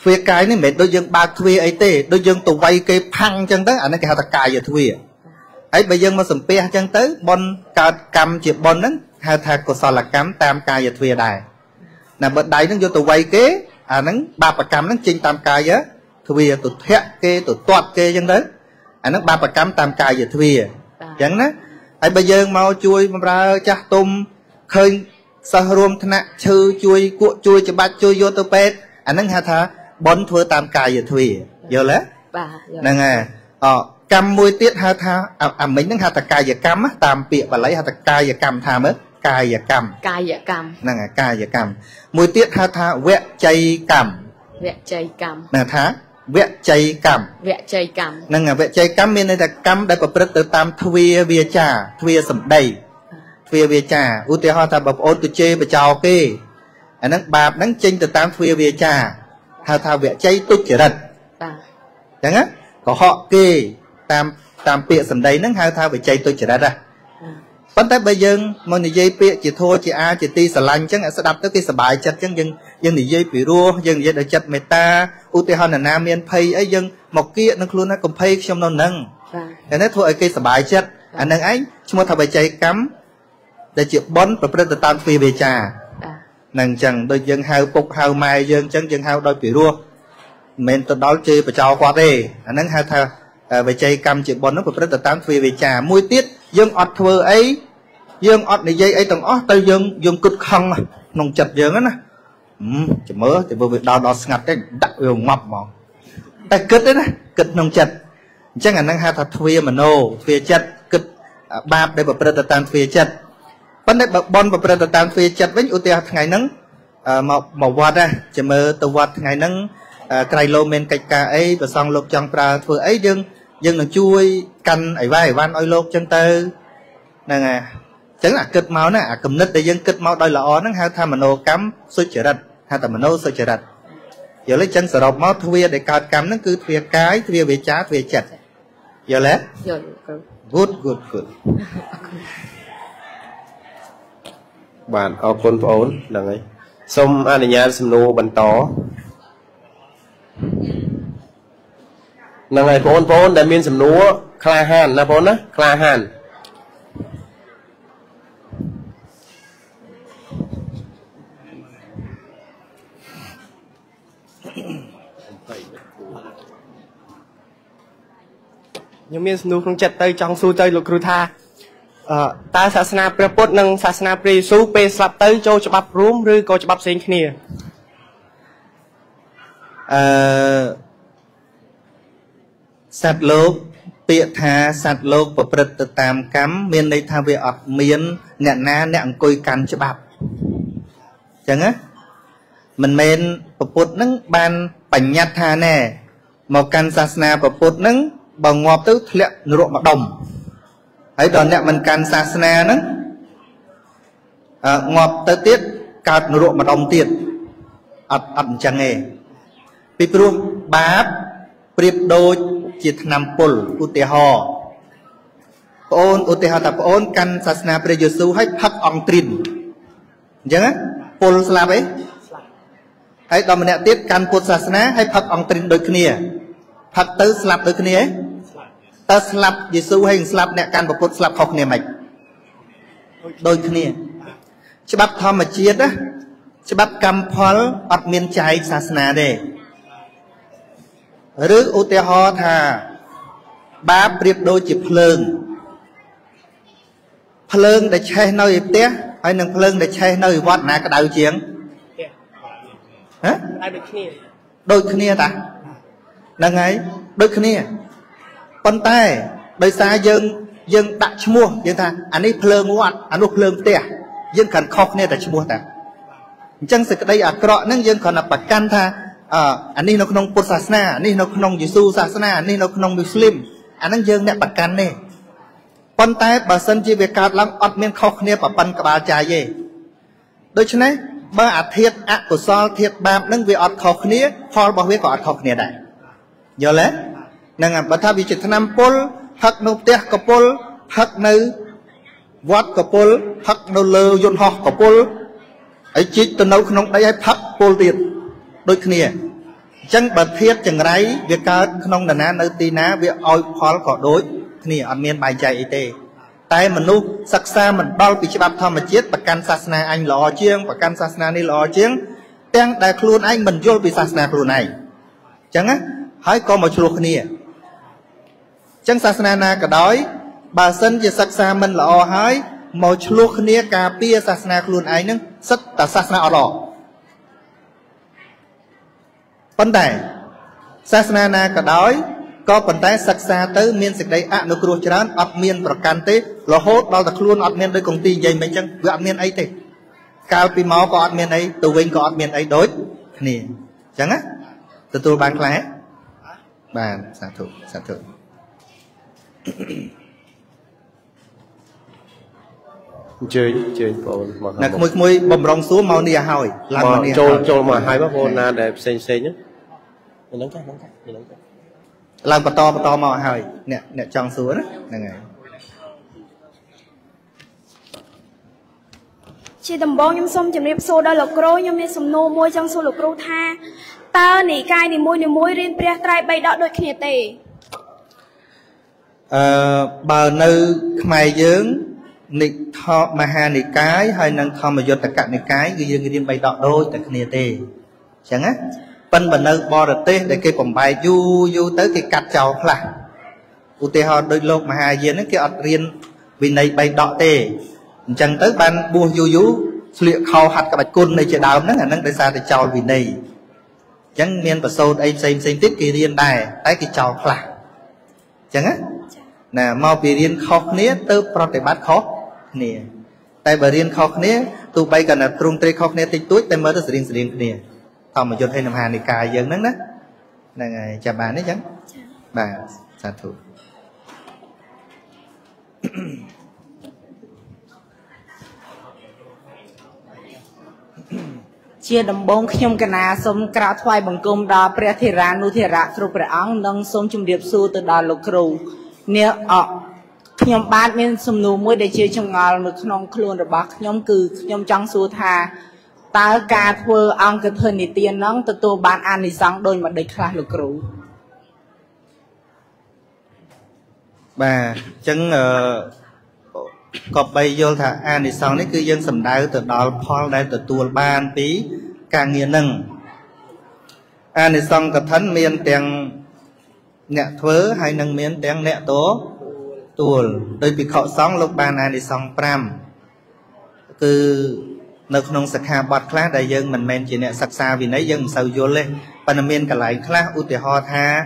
ទ្វាកាយនេះមិនមែនដូចយើងបើកទ្វាអីទេដូចយើងទៅវាយគេផាំងអញ្ចឹងទៅអានេះគេហៅថាកាយទ្វាហើយបើយើងមកសំពះអញ្ចឹងទៅបុណ្យកើតកម្មជាបុណ្យហ្នឹងហៅថាកុសលកម្មតាមកាយទ្វាដែរណាបើដៃហ្នឹងយកទៅវាយគេអាហ្នឹងបាបកម្មហ្នឹងចេញតាមកាយទ្វាទៅធាក់គេទៅទាត់គេអញ្ចឹងទៅអាហ្នឹងបាបកម្មតាមកាយទ្វាអញ្ចឹងណាហើយបើយើងមកជួយបម្រើចាស់ទុំឃើញសិស្សរួមថ្នាក់ឈឺជួយគក់ជួយច្បាច់ជួយយកទៅពេទ្យអាហ្នឹងហៅថាបុណ្យធ្វើតាមកាយទ្វាយល់ទេបាទហ្នឹងហើយកម្មមួយទៀតហៅថាអាមិញហ្នឹងហៅថាកាយកម្មតាមពាក្យបាលីហៅថាកាយកម្មថាមើលកាយកម្មហ្នឹងហើយកាយកម្មមួយទៀតហៅថាវចីកម្មណាថាវចីកម្មហ្នឹងហើយវចីកម្មមានន័យថាកម្មដែលប្រព្រឹត្តទៅតាមទ្វាវាចាទ្វាសម្ដីទ្វាវាចាឧទាហរណ៍ថាបងប្អូនទៅជេរបចោគេអាហ្នឹងបាបហ្នឹងចេញទៅតាមទ្វាវាចាហៅថាវចីទុច្ចរិតអញ្ចឹងណាកុហកគេតាមពាក្យសម្ដីហ្នឹងហៅថាវចីទុច្ចរិតណាប៉ុន្តែបើយើងមកនិយាយពាក្យជាធម៌ជាអាជាទីស្រឡាញ់អញ្ចឹងស្ដាប់ទៅគេសប្បាយចិត្តអញ្ចឹងយើងនិយាយពីរោះយើងនិយាយដោយចិត្តមេត្តាឧទាហរណ៍ណាមានភ័យអីយើងមកគៀកនឹងខ្លួនណាកុំភ័យខ្ញុំនៅនឹងតែនេះធ្វើឲ្យគេសប្បាយចិត្តអានឹងឯងឈ្មោះថាវចីកម្មដែលជាបុណ្យប្រព្រឹត្តទៅតាមទ្វាវាចានឹងអញ្ចឹងដូចយើងហៅពុកហៅម៉ែយើងអញ្ចឹងយើងហៅដោយពីរោះមិនមែនទៅដល់ជេរបចោគាត់ទេអាហ្នឹងហៅថាវិជ័យកម្មជាបុណ្យនោះប្រព្រឹត្តទៅតាមទ្វាវាចាមួយទៀតយើងអត់ធ្វើអីយើងអត់និយាយអីទាំងអស់ទៅយើងគិតខឹងក្នុងចិត្តយើងណាចាំមើលទៅវាដល់ស្ងាត់ទេដាក់វាងាប់ហ្មងតែគិតទេណាគិតក្នុងចិត្តអញ្ចឹងអាហ្នឹងហៅថាទ្វាមโนទ្វាចិត្តគិតបាបដែលប្រព្រឹត្តទៅតាមទ្វាចិត្តប៉ុន្តែបើបុណ្យប្រព្រឹត្តទៅតាមទ្វាចិត្តវិញឧទាហរណ៍ថ្ងៃហ្នឹងមកវត្តណាចាំមើលទៅវត្តថ្ងៃហ្នឹងក្រៃលោមានកិច្ចការអីប្រសងលោកចង់ប្រើធ្វើអីយើងនឹងជួយកាន់អីវ៉ាន់ឲ្យលោកចឹងទៅហ្នឹងហើយអញ្ចឹងអាគិតមកណាអាគំនិតដែលយើងគិតមកដោយល្អហ្នឹងហៅថាមโนកម្មសុចរិតហៅថាមโนសុចរិតយល់ទេអញ្ចឹងសរុបមកទ្វាដែលកើតកម្មហ្នឹងគឺទ្វាកាយទ្វាវាចាទ្វាចិត្តយល់ទេយល់ good បាទអរគុណបងអូនហ្នឹងហើយសូមអនុញ្ញាតសំណួរបន្តហ្នឹងហើយបងប្អូនដែលមានសំណួរក្លាហានណាបងណាក្លាហានខ្ញុំមានសំណួរក្នុងចិត្តទៅចង់សួរទៅលោកគ្រូថាតើសាសនាព្រះពុទ្ធនិងសាសនាព្រះយេស៊ូវពេលស្លាប់ទៅចូលច្បាប់រួមឬក៏ច្បាប់ផ្សេងគ្នាសត្វលោកពាក្យថាសត្វលោកប្រព្រឹត្តទៅតាមកម្មមានន័យថាវាអត់មានអ្នកណាអ្នកអង្គុយកាន់ច្បាប់អញ្ចឹងណាមិនមែនព្រះពុទ្ធនឹងបានបញ្ញត្តិថាណែមកកាន់សាសនាព្រះពុទ្ធនឹងបើងាប់ទៅធ្លាក់នរកម្ដុំហើយដល់អ្នកមិនកាន់សាសនាហ្នឹងងាប់ទៅទៀតកើតនរកម្ដុំទៀតអត់អញ្ចឹងទេពីព្រោះបាបប្រៀបដូចជាថ្នាំពុលឧទាហរណ៍ប្អូនឧទាហរណ៍ថាប្អូនកាន់សាសនាព្រះយេស៊ូវហើយផឹកអង្ទ្រីនអញ្ចឹងពុលស្លាប់អីហើយដល់ម្នាក់ទៀតកាន់ពុទ្ធសាសនាហើយផឹកអង្ទ្រីនដូចគ្នាផឹកទៅស្លាប់ដូចគ្នាតើស្លាប់យេស៊ូវហើយស្លាប់អ្នកកាន់ពុទ្ធស្លាប់ខុសគ្នាមិនដូចគ្នាច្បាប់ធម្មជាតិណាច្បាប់កម្មផលអត់មានចែកសាសនាទេឬឧទាហរណ៍ថាបាបប្រៀបដូចជាភ្លើងដែលឆេះនៅឯផ្ទះហើយនឹងភ្លើងដែលឆេះនៅឯវត្តណាក្តៅជាងហ៎ដូចគ្នាតាហ្នឹងហើយដូចគ្នាប៉ុន្តែដោយសារយើងដាក់ឈ្មោះយើងថាអានេះភ្លើងវត្តអានោះភ្លើងផ្ទះយើងគ្រាន់ខុសគ្នាតែឈ្មោះតាអញ្ចឹងសេចក្តីអាក្រក់ហ្នឹងយើងគ្រាន់តែប្រកាន់ថាអានេះនៅក្នុងពុទ្ធសាសនាអានេះនៅក្នុងយេស៊ូវសាសនាអានេះនៅក្នុងមូស្លីមអាហ្នឹងយើងអ្នកប្រកាន់ទេប៉ុន្តែបើសិនជាវាកើតឡើងអត់មានខុសគ្នាប្រប៉ុនក្បាលចាយទេដូច្នេះបើអាធាតអកុសលធាតបាបហ្នឹងវាអត់ខុសគ្នាផលរបស់វាក៏អត់ខុសគ្នាដែរយល់ទេហ្នឹងបើថាវាជាថ្នាំពុលផឹកនៅផ្ទះកពុលផឹកនៅវត្តកពុលផឹកនៅលើយន្តហោះកពុលហើយជីកទៅនៅក្នុងដីហើយផឹកពុលទៀតដូចគ្នា chẳng bật thiết chẳng ráy việc cao không đàn án nơi tì ná việc oi khó có đối thì ở miền bài chạy y tế tại mình nu sắc xa mình bao bị chập thầm mà chết và can sasna anh lò chiêng và can sasna này lò chiêng đang đại luôn anh mình vô bị sasna luôn này chẳng á hãy có một chuột nè chẳng sasna na cả đói bà sân chỉ sắc xa mình lò hãy một chuột nè cà pia sasna luôn anh nâng rất là sasna ở lò vấn đề sasna na cả đói có vấn đề sắc xa tới miền sạch đấy ạ nó kêu chán ấp miền bậc can tế là hốt bao là luôn ấp miền đây công ty dây mấy chân vừa ấp miền ấy thế cao pi máu có ấp miền ấy từ vinh có ấp miền ấy đối nè chẳng á từ tôi bán lẻ bàn sản thụ chơi là mùi bầm rong xuống màu nia hỏi làm màu nia cho mà hai bác vô na đẹp xinh nhá làm bờ to màu hỏi nè tròn xuống đó là ngày chị tầm bông nhom xôm chấm nếp xô đó là cối nhom nếp xôm nô môi trong xô là cối tha ta nỉ cai nỉ môi riêng pre trai bay đọ đôi kia tề bờ nơi mày dướng nị thọ mà hà nị cái hay năng thọ mà vô tất cả nị cái người dân riêng bay đọ đôi tại kia tề chẳng á bên bờ nơi bò rệt tê để cái bồng bài du tới cái cắt chào là u tê họ đôi lộc mà hà dân cái ọt riêng vì này bay đọ tê chẳng tới ban buông du liệu khâu hạt cả bạch côn này chơi đào nó là năng để xa để chào vì này chẳng miền và sâu đây xem tiếp kỳ riêng đài tới cái chào là chẳng á nè mau bị riêng khóc nế tới pro để bắt khóc nè tại bởi riêng khóc nế tụ bay gần là trung tây khóc nế tinh túi tại mới được riêng nè thầm mà cho thêm làm hàng này cài dân đó là ngày chào bà đấy chẳng bà sản thủ chia đầm bông nhom cà na xôm cà thoai bằng cơm đào pre thi ra nu thi ra sụp pre ong nâng xôm chum điệp su từ đào lục rù nè nhom bát men xôm nu mới để chia trong ngào được nong khuôn được bạc nhom cừ nhom trắng su thà ta cà thưa ong cái thời này tiền nong từ tô bán ăn thì sáng đôi mà đầy khá lục rù bà chân có bay vô thà ăn thì sau này cứ dân sầm đau từ đó Paul đây từ tua ban tí càng nghiền nâng ăn thì xong cả thân miền tiền nẹt thớ hay nâng miền tiền nẹt tố tua đôi bị khọ sóng lúc ban ăn thì xong pram cứ nơi không sạch hà bọt class đại dân mình men chỉ nẹt sạch xa vì nấy dân sầu vô lên pan miền cả lại class ưu tiên ho tha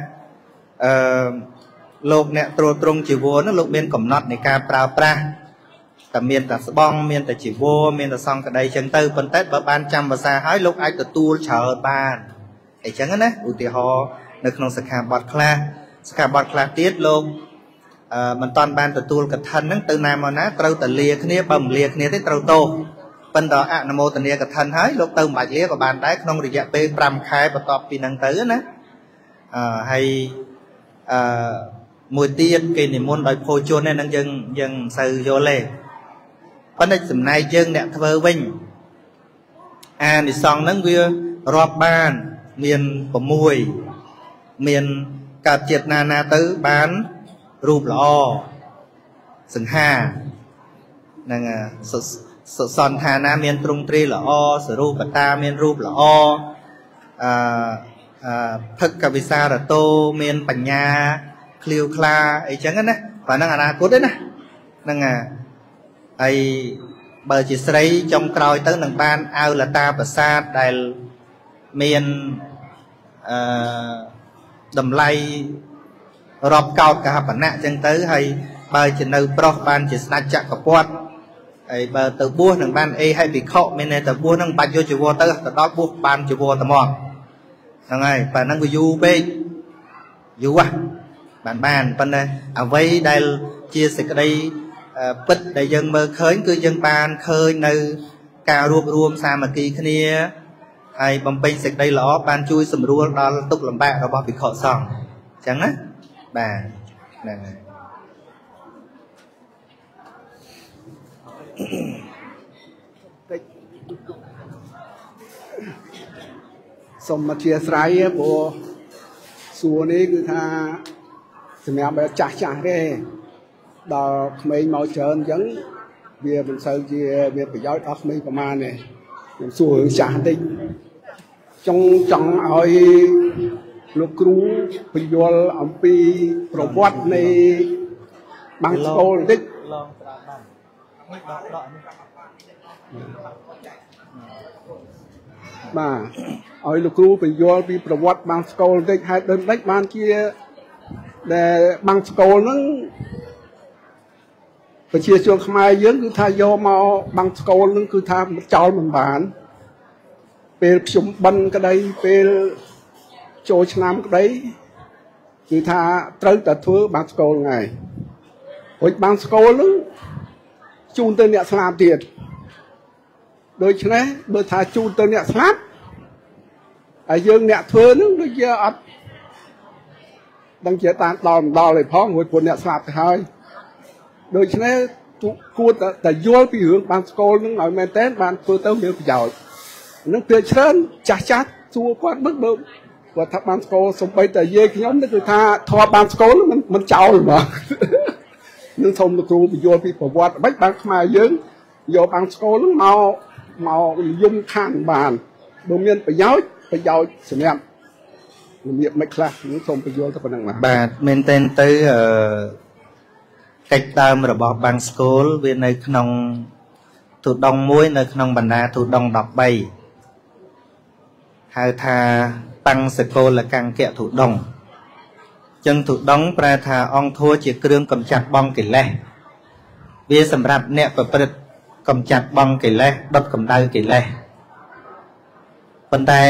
lục nẹt trôi trung chỉ vô nó lục miền cầm nọt này ca prao praแต่เมียนแต่สบองเมียนแต่จีโวเมียนแต่ซองกระไดเชิงเตอร์เป็นเต้แบบบานจำภาษาให้ลูกไอ้ตัวตัวเฉาบ้านไอ้เชิงนั้นนะอุติฮอในขนมสกาบอดคลาสกาบอดคลาตีดลงมันตอนบานตัวตัวกับทันนั้นตื่นนายมานะเราแต่เลียขึ้นนี้บ่มเลียขึ้นนี้ที่เราโตเป็นดอกอะนโมตันเนียกับทันให้ลูกเติมใบเลียกับบานได้ขนมระยะเปย์ปรำคายประกอบปีนังเตอร์นะให้มวยตีนกินในมณฑลโพชนเนี่ยนั่งยังสื่อโยเล่vấn đề sầm nay dân nẹt thơ vinh à thì xong nắng vừa rọp ban miền của mùi miền cả triệt na tứ bán rùm lò sừng hà nè sự son hà na miền trung tri là o sự rùm ta miền rùm là o thức cả visa là tô miền bành nha clear kla ấy chẳng á và năng là cốt đấy nè năng ai bờ chỉ sấy trong còi tới nằng ban ao là ta bờ xa đại miền đầm lay rọp cao cả bản nạ chân tới hay bờ chỉ nơi pro ban chỉ snatch chặt cả quạt ai bờ từ bua nằng ban a hay bị khọ bên này từ bua nằng ban vô chỉ vô tới từ đó bua ban chỉ vô tầm mòn nằng này và nằng người du bê du à bàn bên đây à vây đây chia sẻ cái đây bích đại dân mơ khơi cứ dân ban khơi nơi cao ruộng xa mà kỳ kia hay bầm pin sạch đây ló ban chui sầm rùa đó tục làm bạc rồi bao bị khọ sòng chẳng á bà này សូមអធិស្ឋានព្រោះសួរនេះគឺថាសម្រាប់ចាស់ទេដល់ក្មេងមកច្រើនអញ្ចឹងវាមិនសូវជាវាប្រយោជន៍ដល់ក្មេងប្រហែលទេខ្ញុំសួររឿងចាស់បន្តិចចង់ឲ្យលោកគ្រូបញ្យល់អំពីប្រវត្តិនៃបាំងស្កូលបន្តិចបាទឲ្យលោកគ្រូបញ្យល់ពីប្រវត្តិបាំងស្កូលបន្តិចហេតុដូចម្តេចបានជាដែលបាំងស្កូលហ្នឹងប្រជាជនខ្មែរយើងគឺថាយកមកបាំងស្កូលហ្នឹងគឺថាចោលមិនបានពេលភ្ជុំបិណ្ឌក្តីពេលចូលឆ្នាំក្តីគឺថាត្រូវតែធ្វើបាំងស្កូលថ្ងៃរួចបាំងស្កូលហ្នឹងជូនទៅអ្នកស្លាប់ទៀតដូច្នេះបើថាជូនទៅអ្នកស្លាប់ហើយយើងអ្នកធ្វើហ្នឹងដូចជាអត់ដឹងជាតាមដល់ទេផងរួចពួកអ្នកស្លាប់ទៅហើយដូច្នេះគួរតែយល់ពីរឿងបាំងស្កូលហ្នឹងឲ្យមែនតើបានធ្វើទៅមានប្រយោជន៍នឹងពេលច្រើនចាស់សួរគាត់មើលគាត់ថាបាំងស្កូលសំបីតែយាយខ្ញុំនេះគឺថាធម៌បាំងស្កូលមិនចោលហ្មងនឹងសូមលោកគ្រូបញ្យល់ពីប្រវត្តិមិនបានខ្មែរយើងយកបាំងស្កូលហ្នឹងមកនិយមខាងបានបើមានប្រយោជន៍សម្រាប់របៀបមិនខ្លះនឹងសូមបញ្យល់ទៅប៉ុណ្ណឹងបាទមែនតើទៅកិច្ចដើមរបស់បាំងស្កូលវានៅក្នុងទូដងមួយនៅក្នុងបណ្ដាទូដង13ហៅថាបាំងសកលកង្គៈទូដងចឹងទូដងប្រែថាអង្គធัวជាគ្រឿងកម្ចាត់បងកិលេសវាសម្រាប់អ្នកប្រព្រឹត្តកម្ចាត់បងកិលេសដុតកម្ដៅកិលេសប៉ុន្តែ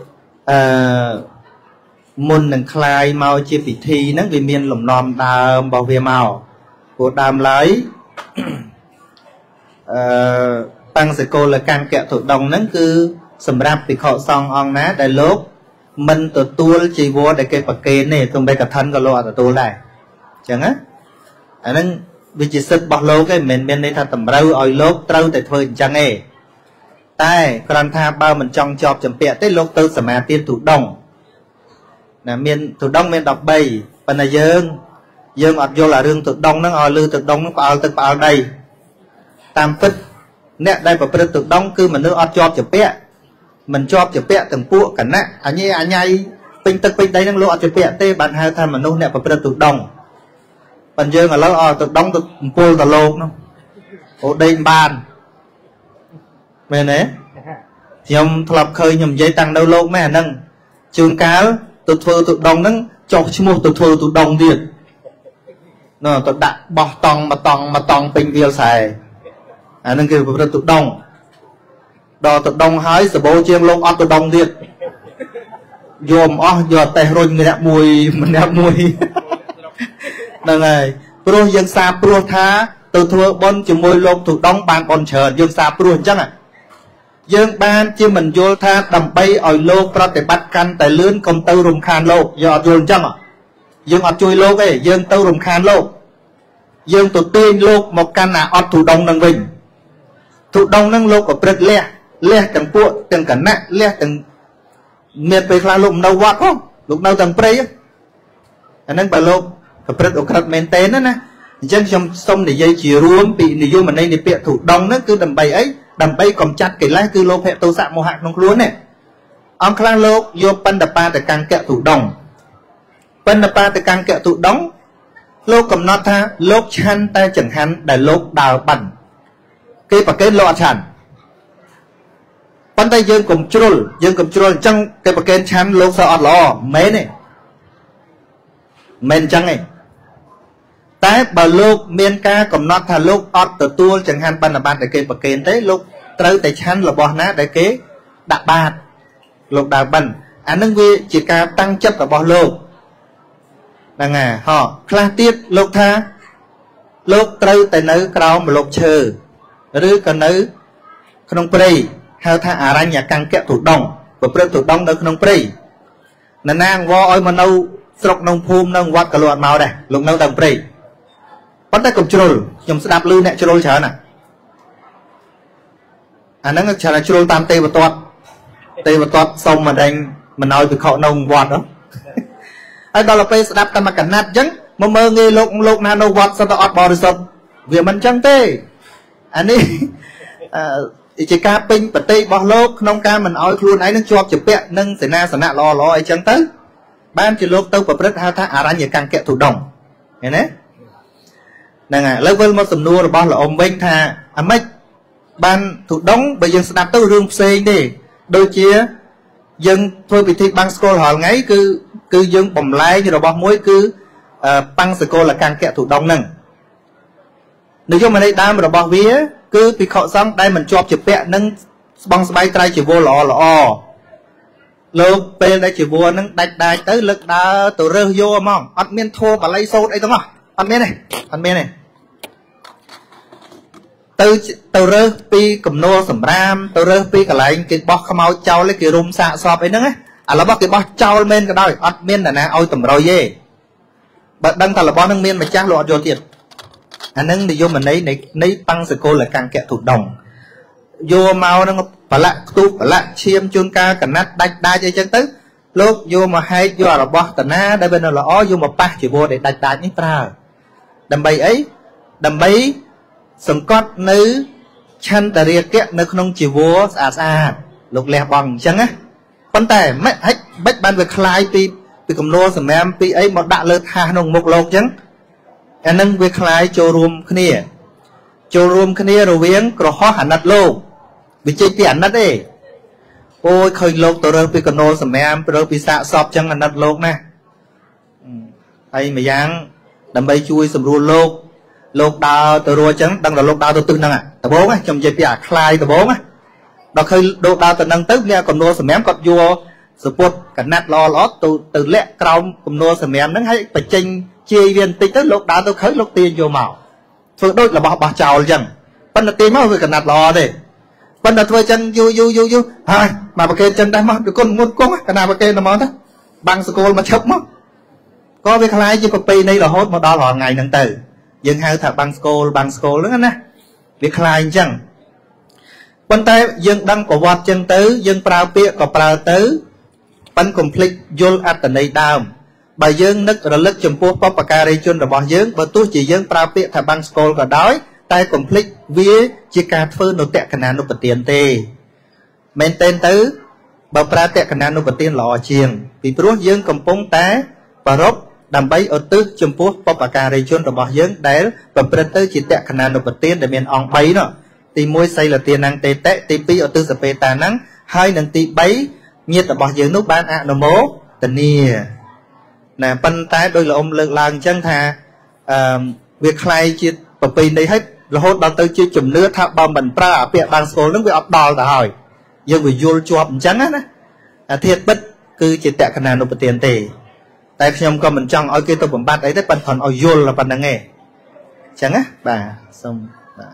មុននឹងคลายមកជាពិធីហ្នឹងវាមានលំនាំដើមរបស់វាមកព្រោះដើមឡើយបាំងសកលកង្គៈទូដងហ្នឹងគឺសម្រាប់ភិក្ខុសង្ឃអង្គណាដែលលោកមិនទទួលជីវរដែលគេប្រគេនទេទោះបីកឋិនក៏លោកអត់ទទួលដែរអញ្ចឹងណាអាហ្នឹងវាជាសិទ្ធិរបស់លោកឯងមិនមែនមានន័យថាតម្រូវឲ្យលោកត្រូវតែធ្វើអញ្ចឹងទេតែគ្រាន់ថាបើមិនចង់ជាប់ចម្ពាក់ទេលោកទៅសមាទានទូដងណាមានទូដងមាន13ប៉ុន្តែយើងអត់យល់អារឿងទូដងហ្នឹងឲ្យលឺទូដងហ្នឹងផ្អើលទឹកផ្អើលដីតាមពិតអ្នកដែលប្រព្រឹត្តទូដងគឺមនុស្សអត់ជាប់ចម្ពាក់មិនជាប់ជាពាក់ទាំងពួកគណៈអញញ៉ៃពេញទឹកពេញដីហ្នឹងលោកអត់ជាពាក់ទេបានហៅថាមនុស្សអ្នកប្រព្រឹត្តទូដងប៉ុន្តែយើងឥឡូវទូដងទៅអំពុលទៅលោកនោះអូដេញបានមែនទេខ្ញុំធ្លាប់ឃើញខ្ញុំនិយាយតាំងនៅលោកមែនអាហ្នឹងជួនកាលទៅធ្វើទូដងហ្នឹងចុះឈ្មោះទៅធ្វើទូដងទៀតណ៎ទៅដាក់បោះតង់មកតង់ពេញវាលស្រែអាហ្នឹងគេប្រព្រឹត្តទូដងដល់ទៅដងហើយសបោជាងលោកអត់ទៅដងទៀតយកអស់យកតេះរុញម្នាក់មួយហ្នឹងហើយព្រោះយើងសាព្រោះថាទៅធ្វើបុណ្យជាមួយលោកទូដងបានបុណ្យច្រើនយើងសាព្រោះអញ្ចឹងយើងបានជាមិនយល់ថាដើម្បីឲ្យលោកប្រតិបត្តិកាន់តែលឿនកុំទៅរំខានលោកយើងអត់យល់អញ្ចឹងយើងអត់ជួយលោកទេយើងទៅរំខានលោកយើងទៅទាញលោកមកកាន់អាអត់ទូដងនឹងវិញទូដងនឹងលោកក៏ព្រឹត្តលះទាំងពួកទាំងគណៈលះទាំងមានពេលខ្លះលោកនៅវត្តផងលោកនៅទាំងព្រៃអាហ្នឹងបើលោកប្រព្រឹត្តអក្រិតមែនទេណាអញ្ចឹងខ្ញុំសូមនិយាយជារួមពីនិយមន័យនៃពាក្យទូដងហ្នឹងគឺដើម្បីអីដើម្បីកម្ចាត់កិលេសគឺលោភៈទោសៈមោហៈក្នុងខ្លួននេះអង្គខ្លះលោកយកបណ្ឌបាតកង្គៈទូដងបណ្ឌបាតកង្គៈទូដងលោកកំណត់ថាលោកឆាន់តែចង្ហាន់ដែលលោកដើរបាត់គេប្រកេនលោកអត់ឆាន់ប៉ុន្តែយើងកុំជ្រុលអញ្ចឹងគេប្រកេនឆាន់លោកសើអត់ល្អមែនទេមែនអញ្ចឹងទេតែបើលោកមានការកំណត់ថាលោកអត់ទទួលចង្ហាន់បណ្ឌបាតដែលគេប្រកេនទេលោកត្រូវតែឆាន់របស់ណាដែលគេដាក់បាតលោកដើរបិណ្ឌអានឹងវាជាការតាំងចិត្តរបស់លោកហ្នឹងហើយខ្លះទៀតលោកថាលោកត្រូវតែនៅក្រោមម្លប់ឈើឬក៏នៅក្នុងព្រៃហៅថាអរញ្ញកង្គៈទូដងប្រព្រឹត្តទូដងនៅក្នុងព្រៃណានាងវឲ្យមកនៅស្រុកក្នុងភូមិនៅវត្តក៏លោកអត់មកដែរលោកនៅតាមព្រៃប៉ុន្តែកុំជ្រុលខ្ញុំស្ដាប់ឮអ្នកជ្រុលច្រើនណាអាហ្នឹងច្រើនជ្រុលតាមទេវទត្តសុំម្ដេច mình nói bị khổ nông vọt đó ai đó là phải đáp tâm mà cảnh nát chẳng mà mơ nghe lục na nông vọt sao tao ọt bò được sập vì mình chẳng tê anh ấy chỉ ca pin bật tê bỏ lốc nông ca mình nói luôn ấy nó cho chụp bẹ nâng sẽ na sẽ nạ lo ấy chẳng tới ban chỉ lốc tao bật rất hao thang ra nhiều càng kẹt thủ đồng nghe nè nè ngài lấy với một sầm nua là bao là ông bên tha mấy ban thủ đóng bây giờ sẽ đạp tới rương xe đi đôi chia dân thôi bị thi băng school họ ngay cứ dân bầm lái như là bao muối cứ băng school là càng kẹt thủ đông nè nếu như mà đây đam là bao vía cứ bị họ xong đây mình chọp chụp vẽ nâng băng bay trai chỉ vô lọ lúc bên đây chỉ vô nâng đạch tới lực đã tổ rơ vô mong ăn miên thô và lấy sâu đây đúng không ăn miên này từ rơ pi cầm nô sầm ram từ rơ pi cả lại cái bọc khăm áo trâu lấy cái rùm xạ xọp ấy nữa ấy là bọc cái bọc trâu men cái đôi ăn miên là nè ôi tầm rồi dê bật đăng thật là bó nâng miên mà trang lộ vô tiền anh nâng thì vô mình lấy băng sự cô là càng kẹt thụt đồng vô mau nó phải lại tu phải lại chiêm chuông ca cả nát đạch đai chơi chân tới lúc vô mà hay vô là bó tận na đây bên là ó vô mà ba chỉ vô để đạch đai những ta đầm bầy ấy đầm bấy sừng cót nữ chân tà riêng kẹt nữ không chỉ vô xa lục lẹ bằng chân á vấn đề mấy hết bách ban về khai pi cầm nô sầm em pi ấy một đạn lơ tha nông một lộc chân anh nâng về khai cho rùm khnia rồi viếng có khó hẳn nát lô bị chơi tiền nát đi ôi khơi lộc tổ rơ pi cầm nô sầm em rồi pi xạ sọp chân là nát lộc nè hay mà dáng đầm bay chui sầm rùa lộc đào từ rùa chân đang là lộc đào từ từ năng à từ bốn á trong chơi bia khai từ bốn á đó khơi lộc đào từ năng tức nha cầm nô sầm em cọp vua support cả nát lo lót từ lẹ còng cầm nô sầm em nó hay phải tranh chia viên tích tới lúc đã tôi khởi lúc tiền vô màu phương đôi là bỏ chào chân phân là tiền máu về cả nát lo đây phân là thôi chân du hai mà bà kê chân đây mà được con cái nào bà kê là món đó bằng school mà chốc mất có việc khai chứ copy này là hốt mà đo là ngày nâng từ dừng hai thằng bằng school nữa nè việc khai chân quan tay dừng đăng của vọt chân tứ dừng prao pia có prao tứ phân complete vô at này down bài dương nức rồi lức chùm pua pop cà ri chun rồi bỏ dương và tôi chỉ dương prao pia thằng băng school cả đói tay complete vía chỉ cả phơi nô tẹt khả nô bật tiền tê men tên tứ bảo prao tẹt khả nô bật tiền lò chiềng vì pro dương cầm pông té và rốt đầm bay ở tứ chùm pua pop cà ri chun rồi bỏ dương đáy và prao tứ chỉ tẹt khả nô bật tiền để miền ong bay nó thì môi say là tiền năng tê tệ thì pi ở tứ sập tà nắng hai năng tì bay nhiệt là bỏ dương nút ban ạ nó mố tình nia nè pan tay đôi là ông lợn làng chân thà việc khai chia bậc pin đây hết là hốt bao tới chia chùm nước tháp bao mình pra bịa bằng số nó bị ấp đòn là hỏi dương bị vô chuột trắng á thiệt bất cứ chỉ tẹt khả năng nộp tiền tề tại khi ông con mình trong ở kia tôi bấm bắt ấy tới pan thòn ở vô là pan đang nghe chẳng á bà xong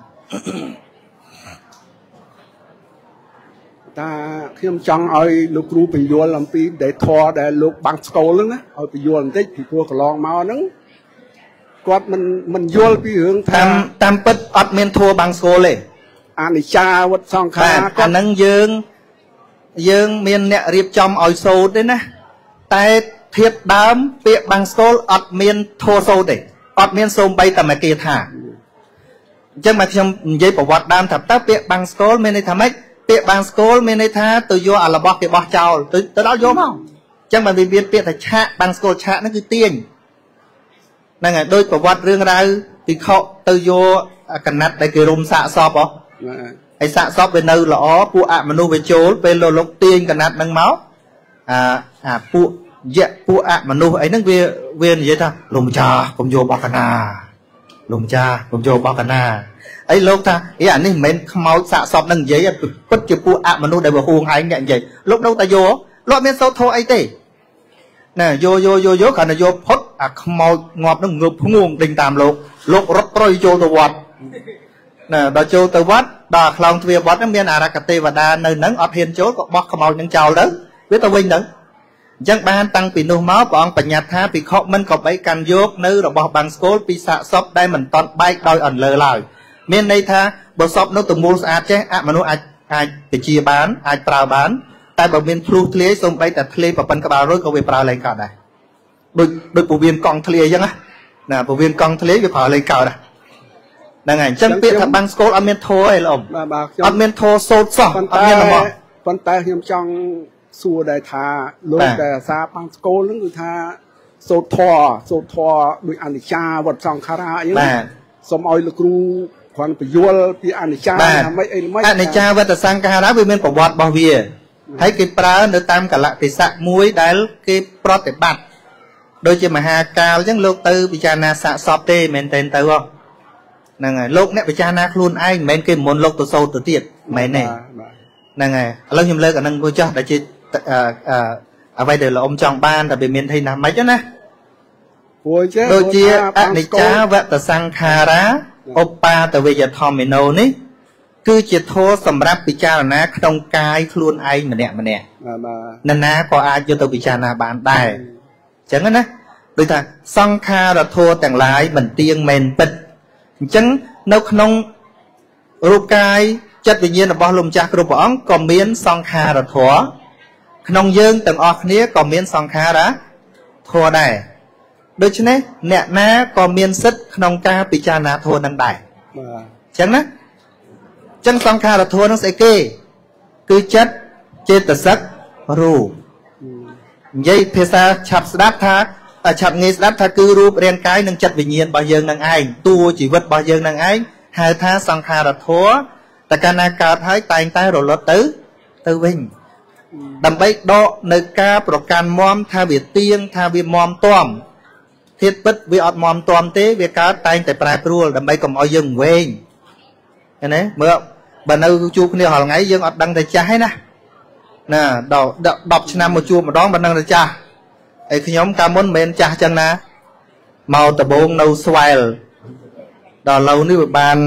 ta khi ông chọn ở lục ru bị vô làm pi để thò để lục bằng school nữa ở bị vô làm tích thì thua cả lon máu nữa quạt mình vô pi hướng tam pất admin thua bằng school này anh đi cha vật xong khá anh nâng dương miền nẹt riệp trong ở sâu đấy nè tại thiệt đám việc bằng school admin thua sâu đấy admin sâu bay tầm kia thả chứ mà trong giấy bảo vật đam thập tác việc bằng school mình này thầm ấy việc bằng school mình này tha từ vô à là bọc cái bọc chào từ đó vô không chứ mà vì việc là chạ bằng school chạ nó cứ tiền nên là đôi bảo vật riêng ra thì họ từ vô cần nát đây cái room xạ sọp đó hay xạ sọp về nơi lõ phụ ạ mà nu về chỗ về lô lộc tiền cần nát nâng máu phụ dạ phụ ạ mà nu ấy nó viên vậy ta lùm cha cũng vô bọc cana lùm cha cũng vô bọc cana ấy lúc ta ý ảnh này mình máu xạ sọp nâng giấy bất chịu phụ ạ mà nu để vào huồng hai nhẹ vậy lúc đâu ta vô lúc bên sau thôi ấy tê nè vô cả là vô phốt máu ngọt nó ngụp nguồn đình tàm lục rất rồi vô từ quạt nè đó vô từ quạt đó lòng thuyền quạt nó miền Arakate và đa nơi nắng ở hiên chỗ có bọc màu những chào đó biết tao vinh đó dân ban tăng vì nô máu bọn bạch nhạt tha vì khó mình có bấy căn dốt nữ rồi bỏ bằng school vì xạ sọp đây mình toàn bay đôi ẩn lờ lại miền đây tha bộ sọp nó từ mua sạch chứ mà nó ai bị chia bán ai trào bán តែបើមានភ្លុះធ្លាយសូម្បីតែធ្លាយប្រព័ន្ធក្បាលរួចក៏វាប្រើលេងកោតដែរដូចពវៀនកង់ធ្លាយអញ្ចឹងណាពវៀនកង់ធ្លាយវាប្រើលេងកោតហ្នឹងហើយអញ្ចឹងពាក្យថាបាំងស្គលអត់មានធัวអីលោកអត់មានធัวសូត្រសោះអត់មានរបស់ប៉ុន្តែខ្ញុំចង់សួរដែរថាលោកដែលអាសាបាំងស្គលហ្នឹងគឺថាសូត្រធัวដោយអនិច្ចាវត្តសង្ខារាអីហ្នឹងសូមឲ្យលោកគ្រូគ្រាន់បញ្យល់ពីអនិច្ចាថាម៉េចអីម៉េចអនិច្ចាវត្តសង្ខារាវាមានប្រវត្តិរបស់វាហើយគេប្រើនៅតាមកលៈទេសៈមួយដែលគេប្រតិបត្តិដូចជាមហាកាលអញ្ចឹងលោកទៅពិចារណាសាកសពទេមិនមែនទៅហ្នឹងហើយលោកអ្នកពិចារណាខ្លួនឯងមិនមែនគេមុនលោកទៅសូត្រទៅទៀតមិនមែនទេហ្នឹងហើយឥឡូវខ្ញុំលើកអានឹងមួយចុះដែលជាអ្វីដែលលោកអ៊ំចង់បានតែវាមានថៃណាម៉េចណាដូចជាអនិច្ចាវត្តសង្ខារាឧបាទវេយធម្មិណោនេះគឺជាធម៌សម្រាប់ពិចារណាក្នុងកាយខ្លួនឯងម្នាក់នរណាក៏អាចយកទៅពិចារណាបានដែរអញ្ចឹងណាដូចថាសង្ខារធម៌ទាំងឡាយមិនទៀងមែនពិតអញ្ចឹងនៅក្នុងរូបកាយចិត្តវិញ្ញាណរបស់លោកម្ចាស់គ្រប់ព្រះអង្គក៏មានសង្ខារធម៌ក្នុងយើងទាំងអស់គ្នាក៏មានសង្ខារធម៌ដែរដូច្នេះអ្នកណាក៏មានសិទ្ធិក្នុងការពិចារណាធម៌នឹងដែរអញ្ចឹងណាចឹងសង្ខារធម៌នឹងស្អីគេគឺចិត្តចេតសិករូបនិយាយភាសាឆាប់ស្ដាប់ថាឆាប់ងាយស្ដាប់ថាគឺរូបរាងកាយនិងចិត្តវិញ្ញាណរបស់យើងនឹងឯងតួជីវិតរបស់យើងនឹងឯងហៅថាសង្ខារធម៌តែកាលណាកើតហើយតែងតែរលត់ទៅវិញដើម្បីដកនៅការប្រកាន់មមថាវាទៀងថាវាមមទាំធាតុពិតវាអត់មមទាំទេវាកើតតែងតែប្រែប្រួលដើម្បីកុំឲ្យយើងវែងឃើញទេមើលបើនៅជួបគ្នារាល់ថ្ងៃយើងអត់ដឹងតែចាស់ទេណាដល់10ឆ្នាំមកជួបម្ដងមិនដឹងតែចាស់ហើយខ្ញុំកាលមុនមិនមែនចាស់ចឹងណាមកដំបងនៅស្វែលដល់ឡូវនេះវាបាន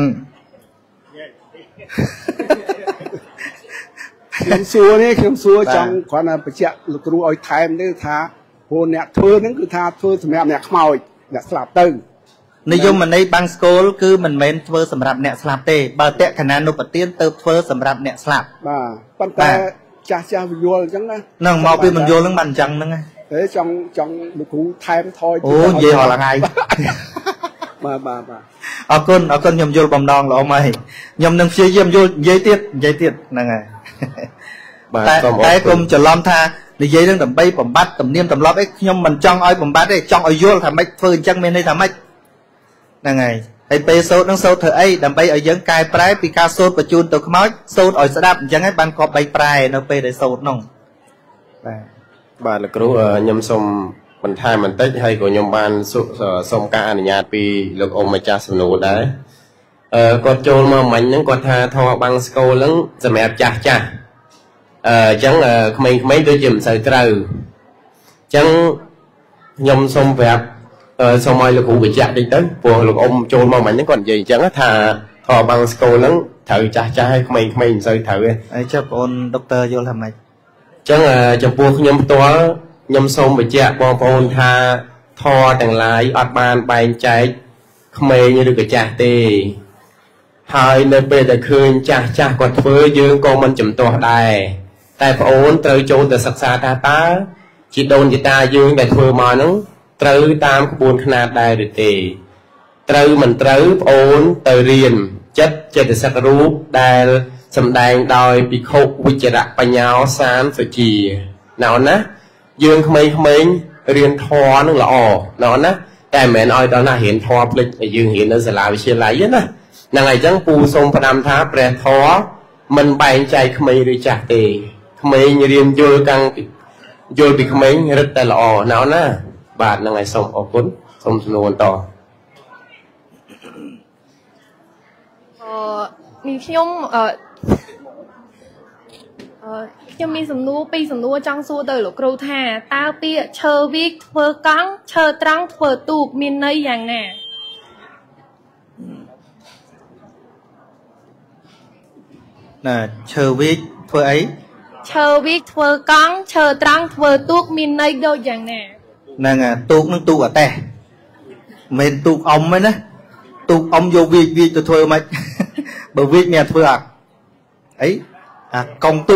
ខ្ញុំសួរចង់គ្រាន់តែបញ្ជាក់លោកគ្រូឲ្យថែមទេថាព្រោះអ្នកធ្វើហ្នឹងគឺថាធ្វើសម្រាប់អ្នកខ្មោចអ្នកស្លាប់ទៅនិយមន័យបាំងស្គលគឺមិនមែនធ្វើសម្រាប់អ្នកស្លាប់ទេបើតក្កណានុបទានទៅធ្វើសម្រាប់អ្នកស្លាប់បាទប៉ុន្តែចាស់វិយល់អញ្ចឹងណាហ្នឹងមកពីមិនយល់ហ្នឹងបានអញ្ចឹងហ្នឹងទេចង់លោកគ្រូថែមថយអូនិយាយរាល់ថ្ងៃបាទអរគុណខ្ញុំយល់បំណងល្អមកខ្ញុំនឹងព្យាយាមយល់និយាយទៀតហ្នឹងហើយតែកុំច្រឡំថានិយាយនឹងដើម្បីបំបត្តិទំនៀមទម្លាប់អីខ្ញុំមិនចង់ឲ្យបំបត្តិទេចង់ឲ្យយល់ថាម៉េចធ្វើអញ្ចឹងមានន័យថាម៉េចហ្នឹងហើយហើយពេលសូត្រនឹងសូត្រធ្វើអីដើម្បីឲ្យយើងកែប្រែពីការសូត្របញ្ជូនទៅខ្មោចសូត្រឲ្យស្ដាប់អញ្ចឹងហើយបានគប្បីប្រែនៅពេលដែលសូត្រនោះបាទលោកគ្រូខ្ញុំសូមបន្ថែមបន្តិចហើយក៏ខ្ញុំបានសូមការអនុញ្ញាតពីលោកអ៊ំម្ចាស់សំណួរដែរគាត់ចូលមកមិញហ្នឹងគាត់ថាធម៌បាំងស្គលហ្នឹងសម្រាប់ចាស់អញ្ចឹងក្មេងៗដូចជាមិនសូវត្រូវអញ្ចឹងខ្ញុំសូមប្រាប់សូមឲ្យលោកគ្រូបញ្ជាក់តិចទៅព្រោះលោកអ៊ំចូលមកមិញហ្នឹងគាត់និយាយអញ្ចឹងថាធម៌បាំងស្គលហ្នឹងត្រូវចាស់ហើយក្មេងៗមិនសូវត្រូវទេហើយចុះបងអូនដុកទ័រយល់ថាម៉េចអញ្ចឹងចំពោះខ្ញុំផ្ទាល់ខ្ញុំសូមបញ្ជាក់បងប្អូនថាធម៌ទាំងឡាយអត់បានបែងចែកក្មេងឬក៏ចាស់ទេហើយនៅពេលដែលឃើញចាស់គាត់ធ្វើយើងក៏មិនចំទាស់ដែរតែបងអូនត្រូវចូលទៅសិក្សាថាតើជីដូនជីតាយើងដែលធ្វើមកហ្នឹងត្រូវតាមក្បួនខ្នាតដែរឬទេត្រូវមិនត្រូវបងអូនទៅរៀនចិត្តចេតសិករូបដែលសម្ដែងដោយភិក្ខុវិជ្ជរបញ្ញោសានសុជាណ៎ណាយើងក្មេងៗរៀនធម៌នឹងល្អណ៎ណាតែមិនមែនឲ្យដល់ណារៀនធម៌ភ្លេចយើងរៀននៅសាលាវិទ្យាល័យណាហ្នឹងហើយអញ្ចឹងពូសូមផ្ដាំថាព្រះធម៌មិនបែងចែកក្មេងឬចាស់ទេក្មេងរៀនយល់ពីក្មេងរឹតតែល្អណ៎ណាបាទហ្នឹងហើយសូមអរគុណសូមសំណួរបន្តមានខ្ញុំមានសំណួរពីរសំណួរចង់សួរទៅលោកគ្រូថាតើពាក្យឈើវិកធ្វើកង់ឈើត្រង់ធ្វើទូកមានន័យយ៉ាងណាឈើវិកធ្វើអីឈើវិកធ្វើកង់ឈើត្រង់ធ្វើទូកមានន័យដូចយ៉ាងណាហ្នឹងទូកនឹងទូកអតេះមិនមែនទូកអ៊ំទេណាទូកអ៊ំយកវិកទៅធ្វើមិនបើវិកមានធ្វើអត់អីអាកង់ទូក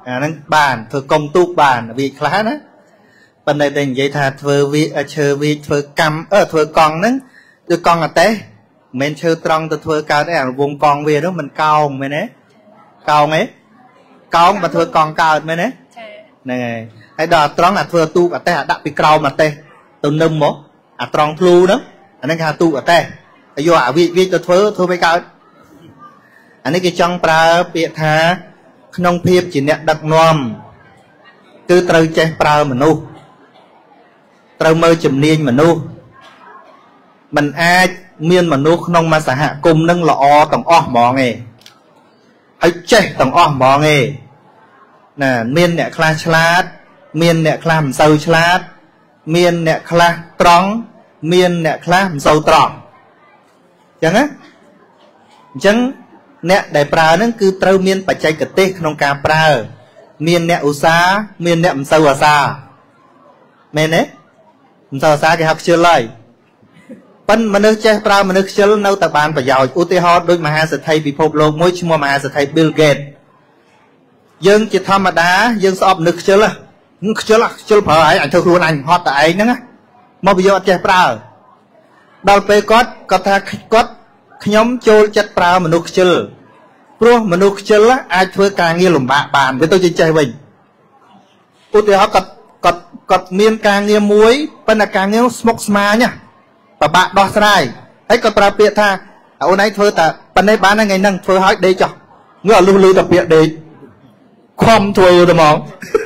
năng bàn thưa công tu bàn vì khá đó bên đây định vậy thà thưa vi chờ vi thưa cầm thưa con nấng thưa con là té mình chơi trăng thưa cao đấy vùng con về đó mình cao mày nè cao mấy cao mà thưa con cao mày nè này hay đò trăng là thưa tu cả té đặt bị cao mà té từ nâm mỏ trăng flu đó anh ấy tu cả té vô vi thưa với cao anh ấy cái trong pra biệt thà nông phiệp chỉ nẹt đặc nom cứ trâu che pra mà nu trâu mơ chùm niên mà nu mình ai miên mà nu nông mà xã hạ cùng nâng lọ tầng o mò nghề hay che tầng o mò nghề nè miên nẹt kla chlat miên nẹt kla làm sâu chlat miên nẹt kla tròn miên nẹt kla làm sâu tròn chẳng á chẳng nè đại pra nó cứ trâu miên bạch chay cật têក្នុងការប្រើមានអ្នកឧស្សាហ៍មានអ្នកមិនសូវអាសាមែនទេមិនសូវអាសាគេហៅខ្ជិលហើយប៉ុន្តែមនុស្សចេះប្រើមនុស្សខ្ជិលនៅតែបានប្រយោជន៍ឧទាហរណ៍ដូចមហាសេដ្ឋីពិភពលោកមួយឈ្មោះមហាសេដ្ឋី Bill Gates យើងជាធម្មតាយើងស្អប់មនុស្សខ្ជិលខ្ជិលប្រើឯងអញធ្វើខ្លួនអញហត់តែឯងហ្នឹងមកប្រយោជន៍អត់ចេះប្រើដល់ពេលគាត់ថាគាត់ខ្ញុំចូលចិត្តប្រើមនុស្សខ្ជិលព្រោះមនុស្សខ្ជិលអាចធ្វើការងារលំបាកបានវាទៅចេះវិញឧទាហរណ៍គាត់មានការងារមួយប៉ុន្តែការងារស្មុគស្មាញពិបាកដោះស្រាយហើយគាត់ប្រើពាក្យថាអូនឯងធ្វើតែប៉ុណ្ណេះបានថ្ងៃហ្នឹងធ្វើឲ្យដេកចុះងើអត់លឺតែពាក្យដេកខំធ្វើទៅហ្មង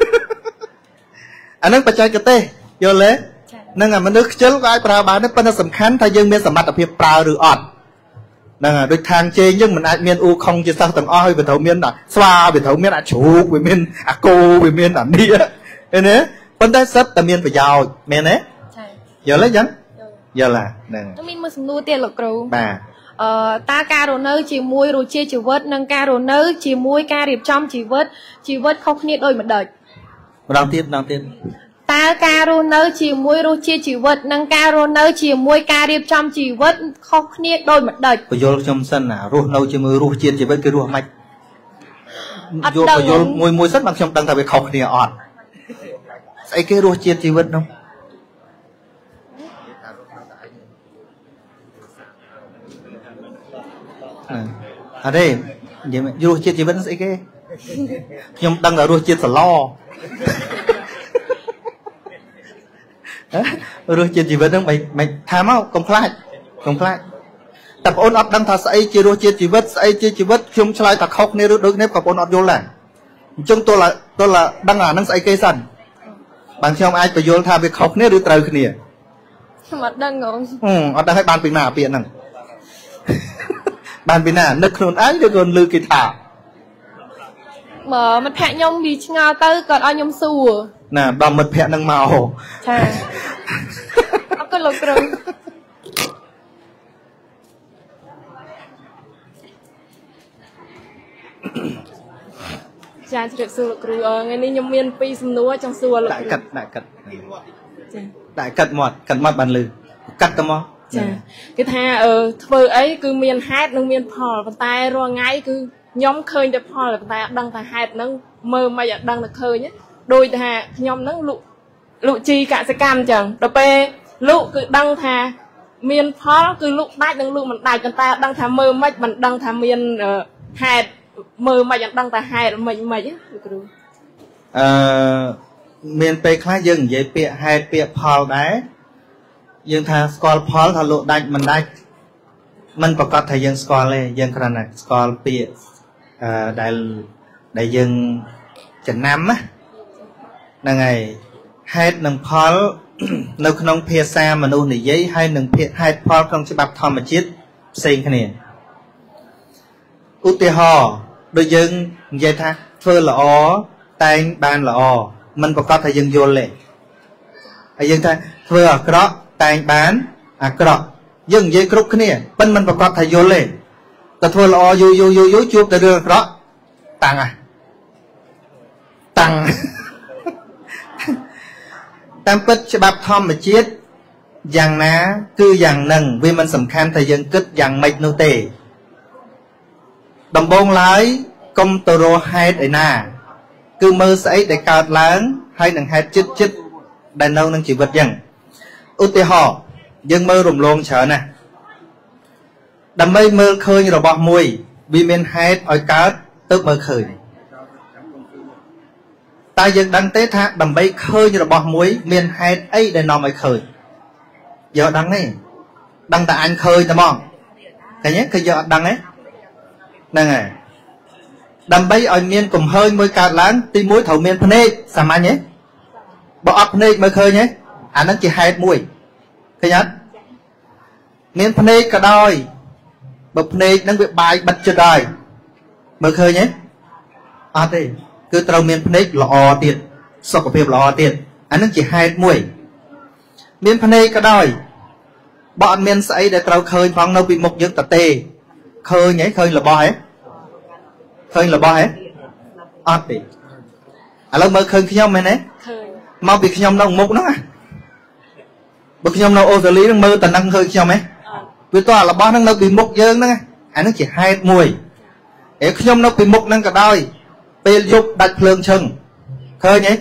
អាហ្នឹងបច្ចេកទេសយល់ទេហ្នឹងមនុស្សខ្ជិលក៏អាចប្រើបានដែរប៉ុន្តែសំខាន់ថាយើងមានសមត្ថភាពប្រើឬអត់ហ្នឹងហើយដូចខាងជេងយើងមិនអាចមានអ៊ូខុងជាសិស្សទាំងអស់ហើយវាត្រូវមានស្វាវាត្រូវមានអាជ្រូកវាមានអាគោវាមានអានេះឃើញទេប៉ុន្តែសិតតែមានប្រយោជន៍មែនទេយល់ទេចឹងយល់ហ្នឹងមានមួយសំណួរទៀតលោកគ្រូបាទតើការរស់នៅជាមួយរសជាតិជីវិតនិងការរស់នៅជាមួយការរៀបចំជីវិតខុសគ្នាដូចម្ដេចម្ដងទៀតតើការរស់នៅជាមួយរសជាតិជីវិតនិងការរស់នៅជាមួយការរៀបចំជីវិតខុសគ្នាដូចម្ដេចបញ្យល់ខ្ញុំសិនណារស់នៅជាមួយរសជាតិជីវិតគឺរស់ម៉េចយកបញ្យល់មួយសិនមកខ្ញុំដឹងថាវាខុសគ្នាអត់ស្អីគេរសជាតិជីវិតនោះអរេនិយាយរសជាតិជីវិតស្អីគេខ្ញុំដឹងថារសជាតិសឡរសជាតិជីវិតហ្នឹងមិនថាមកកុំខ្លាចតែបងអូនអត់ដឹងថាស្អីជារសជាតិជីវិតស្អីជាជីវិតខ្ញុំឆ្លើយថាខុសគ្នាឬដូចគ្នាក៏បងអូនអត់យល់ដែរអញ្ចឹងទល់ដឹងអាហ្នឹងស្អីគេសិនបានខ្ញុំអាចបញ្យល់ថាវាខុសគ្នាឬត្រូវគ្នាខ្ញុំអត់ដឹងហ៎អត់ដឹងឲ្យបានពីណាពាក្យហ្នឹងបានពីណានឹកខ្លួនឯងឬក៏ឮគេថាបើមិត្តភក្តិខ្ញុំវាឆ្ងល់ទៅគាត់ឲ្យខ្ញុំសួរណាដល់មិត្តភក្តិនឹងមកចាអរគុណលោកគ្រូចាជម្រាបសួរលោកគ្រូថ្ងៃនេះខ្ញុំមាន2សំណួរចង់សួរលោកគ្រូដាក់កាត់ចាដាក់កាត់មាត់បានលឺកាត់ទៅមកចាគេថាធ្វើអីគឺមានហេតុនិងមានផលប៉ុន្តែរាល់ថ្ងៃគឺខ្ញុំឃើញតែផលប៉ុន្តែអត់ដឹងថាហេតុហ្នឹងមើលមិនអត់ដឹងតែឃើញដូចថាខ្ញុំហ្នឹងលក់ជីកសិកម្មអញ្ចឹងដល់ពេលលក់គឺដឹងថាមានផលគឺលក់ដាច់និងលក់មិនដាច់ប៉ុន្តែអត់ដឹងថាមើលមិនមិនដឹងថាមានហេតុមើលមិនអត់ដឹងថាហេតុមិនលោកគ្រូមានពេលខ្លះយើងនិយាយពាក្យហេតុពាក្យផលដែរយើងថាស្គាល់ផលថាលក់ដាច់មិនដាច់មិនប្រកាសថាយើងស្គាល់ទេយើងគ្រាន់តែស្គាល់ពាក្យដែលយើងចំណាំណាហ្នឹងហើយហេតុនិងផលនៅក្នុងភាសាមនុស្សនិយាយហើយនឹងហេតុផលក្នុងច្បាប់ធម្មជាតិផ្សេងគ្នាឧទាហរណ៍ដូចយើងនិយាយថាធ្វើល្អតែងបានល្អមិនប្រកាសថាយើងយល់ទេហើយយើងថាធ្វើអាក្រក់តែងបានអាក្រក់យើងនិយាយគ្រប់គ្នាប៉ុន្តែមិនប្រកាសថាយល់ទេតែធ្វើល្អយូរជួបតែរឿងអាក្រក់តាំងតាមពិតច្បាប់ធម្មជាតិយ៉ាងណាគឺយ៉ាងហ្នឹងវាមិនសំខាន់ថាយើងគិតយ៉ាងម៉េចនោះទេដំបូងឡើយកុំទៅរកហេតុឯណា cứ mơ sấy để cao lớn hay nâng hai chít chít đàn ông nâng chỉ vật dần ưu tì họ dân mơ rùm lôn chờ nè đầm mây mơ khơi rồi bọt mùi vì mình hết oi cao tức mơ khơi ta dân đăng tế thác đầm mây khơi rồi bọt mùi mình hết ấy để nó mới khơi giờ đăng này đăng tại anh khơi ta mong cái nhé cái giờ đăng ấy nè này đầm bay ở miền cùng hơi môi cạt láng tí muối thầu miền phê sao anh nhé bỏ phê mới khơi nhé nó chỉ hai mùi cái nhá miền phê cả đôi bậc phê nó bị bài bật cho đôi mới khơi nhé thì cứ trâu miền phê lọ tiền so của phim lọ tiền nó chỉ hai mùi miền phê cả đôi bọn miền sấy để trâu khơi phong nó bị một những tật tê khơi nhé khơi là bò ấy khơi là bò hết thì lâu mơ khơi khi nhau mày nè mau bị khi nhau nó mục nó bực khi nhau nó ô xử lý nó mơ tần năng khơi khi nhau mày vì tòa là bò nó bị mục dương đó nó chỉ hai mùi để khi nhau nó bị mục năng cả đôi bê dục đặt phượng chừng khơi nhé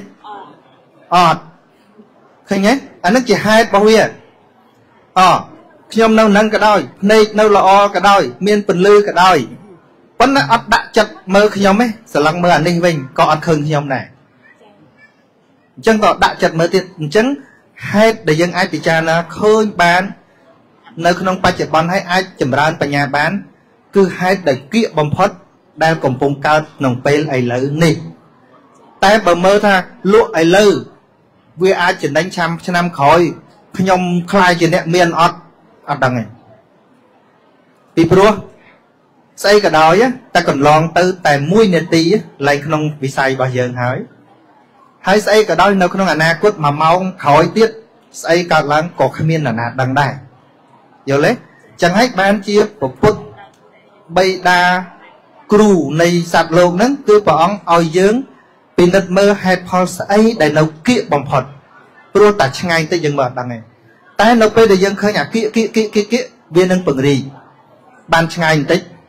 khơi nhé nó chỉ hai bao huyệt khi nhau nó nâng cả đôi này nó là o cả đôi miên phần lư cả đôi vẫn là ắt đã chặt mơ khi nhóm ấy sẽ lăng mơ ninh vinh có ắt khơi khi nhóm này chân có đã chặt mơ tiết chân hết để dân ai bị cha là khơi bán nơi không ba chặt bán hay ai chầm ra tại nhà bán cứ hết để kia bom phốt đang cùng vùng cao nồng pel ấy lỡ nè tay bờ mơ tha lụa ấy lỡ vì ai chỉ đánh trăm cho năm khói khi nhóm khai chỉ nè miền ắt đằng này bị pro xây cả đói á ta còn lon từ tại mũi nè tí lại không bị say bao giờ hãy xây cả đói nó không là quất mà mau khỏi tiết xây cả láng có khamiên miên là nạt đằng đài giờ lấy chẳng hết ban chia một phút bay đa cừu này sạt lột nắng cứ bỏ oi dướng vì nứt mơ hai pol xây để nấu kia bằng phật pro ta ngay tới dân mở đằng này ta nấu pe để dân khơi nhà kia viên nâng bừng gì ban ngay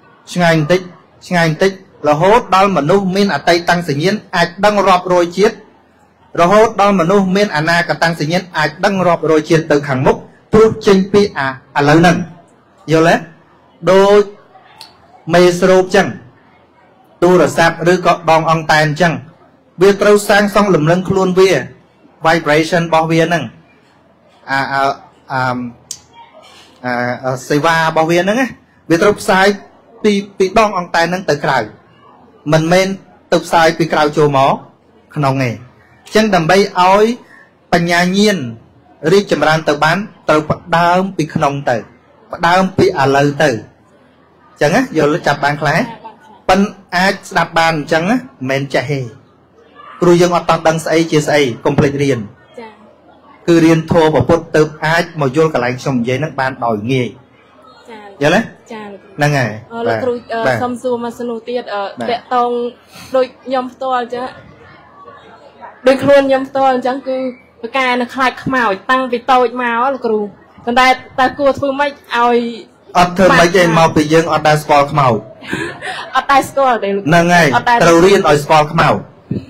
tích là hốt đo mà nu miên ở tây tăng sự nhiên ai đang rọp rồi chiết rồi hốt đo mà nu miên ở na cả tăng sự nhiên ai đang rọp rồi chiết từ hàng mốc tu chinh pi lớn nâng vô lẽ đôi mê srop chăng tu rồi sạp rư có bong ong tàn chăng việc trâu sang xong lùm lưng luôn vía vibration bao vía nâng seva bao vía nâng việc trâu sai bị bong ong tay nâng tới cào mình men tục sai bị cào chô mó không nghe chân đầm bay ói bành nhà nhiên ri chầm ran từ bán từ bắt đau bị không từ bắt đau bị lơ từ chẳng á giờ nó chặt bàn khá bánh ai đạp bàn chẳng á men chạy rồi dân ở tầng đăng xây chia xây complete riêng cứ riêng thô và bút từ ai mà vô cả lại xong giấy nước ban đòi nghề giờ đấy năng ngày là cừu xăm xua mà sanu tiệt bẹ tông đôi nhom to chứ đôi khuôn nhom to chẳng cứ cái nó khai màu tăng vì tôi màu là cừu còn ta cua thôi mấy ai thưa mấy cái màu bị dân ở đây sport màu ở đây sport đấy năng ngày đầu riêng ở sport màu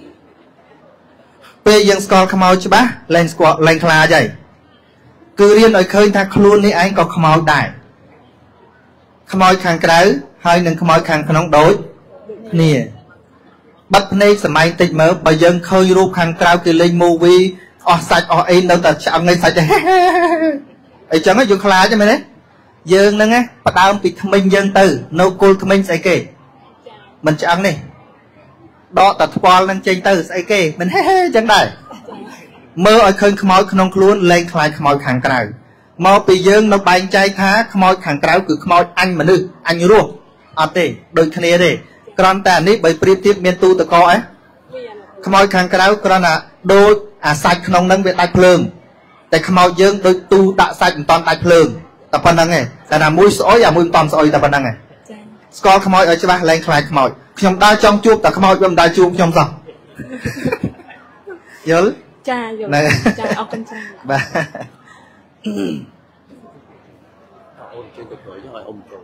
bây giờ sport màu chứ bá lên sport lên khla vậy cứ riêng ở khơi ta luôn đi anh có màu đại khmoi khang krauហើយនឹងខ្មោចខាងក្នុងដូចគ្នាបាត់ភ្នែកសម័យតិចមើលបើយើងឃើញរូបខាងក្រៅគេលេង movie អស់សាច់អស់អីនៅតែឆ្អឹងឯសាច់អីចឹងយើងខ្លាចមែនទេយើងហ្នឹងបដើមពីថ្មិញយើងទៅនៅគល់ថ្មិញស្អីគេមិនឆ្អឹងនេះដកតែថ្ពាល់នឹងចេញទៅស្អីគេមិនចឹងដែរមើលឲ្យឃើញខ្មោចក្នុងខ្លួនលែងខ្លាចខ្មោចខាងក្រៅមកពីយើងនៅបែងចែកថាខ្មោចខាងក្រៅគឺខ្មោចអញមនុស្សអញរស់អត់ទេដូចគ្នាទេគ្រាន់តែនេះបើប្រៀបធៀបមានទូតកអខ្មោចខាងក្រៅគ្រាន់តែដូចអាសាច់ក្នុងនឹងវាដាច់ភ្លើងតែខ្មោចយើងដូចទូដាក់សាច់មិនតាន់ដាច់ភ្លើងតែប៉ុណ្្នឹងឯងតែណាមួយស្អុយអាមួយមិនតាន់ស្អុយតែប៉ុណ្្នឹងឯងស្គាល់ខ្មោចឲ្យច្បាស់លែងខ្លាចខ្មោចខ្ញុំដើរចង់ជួបតែខ្មោចវាមិនដើរជួបខ្ញុំសោះយល់ចាយល់ចាអរគុណច្រើនបាទអូនជួយទៅព្រៃឲ្យអ៊ំចូល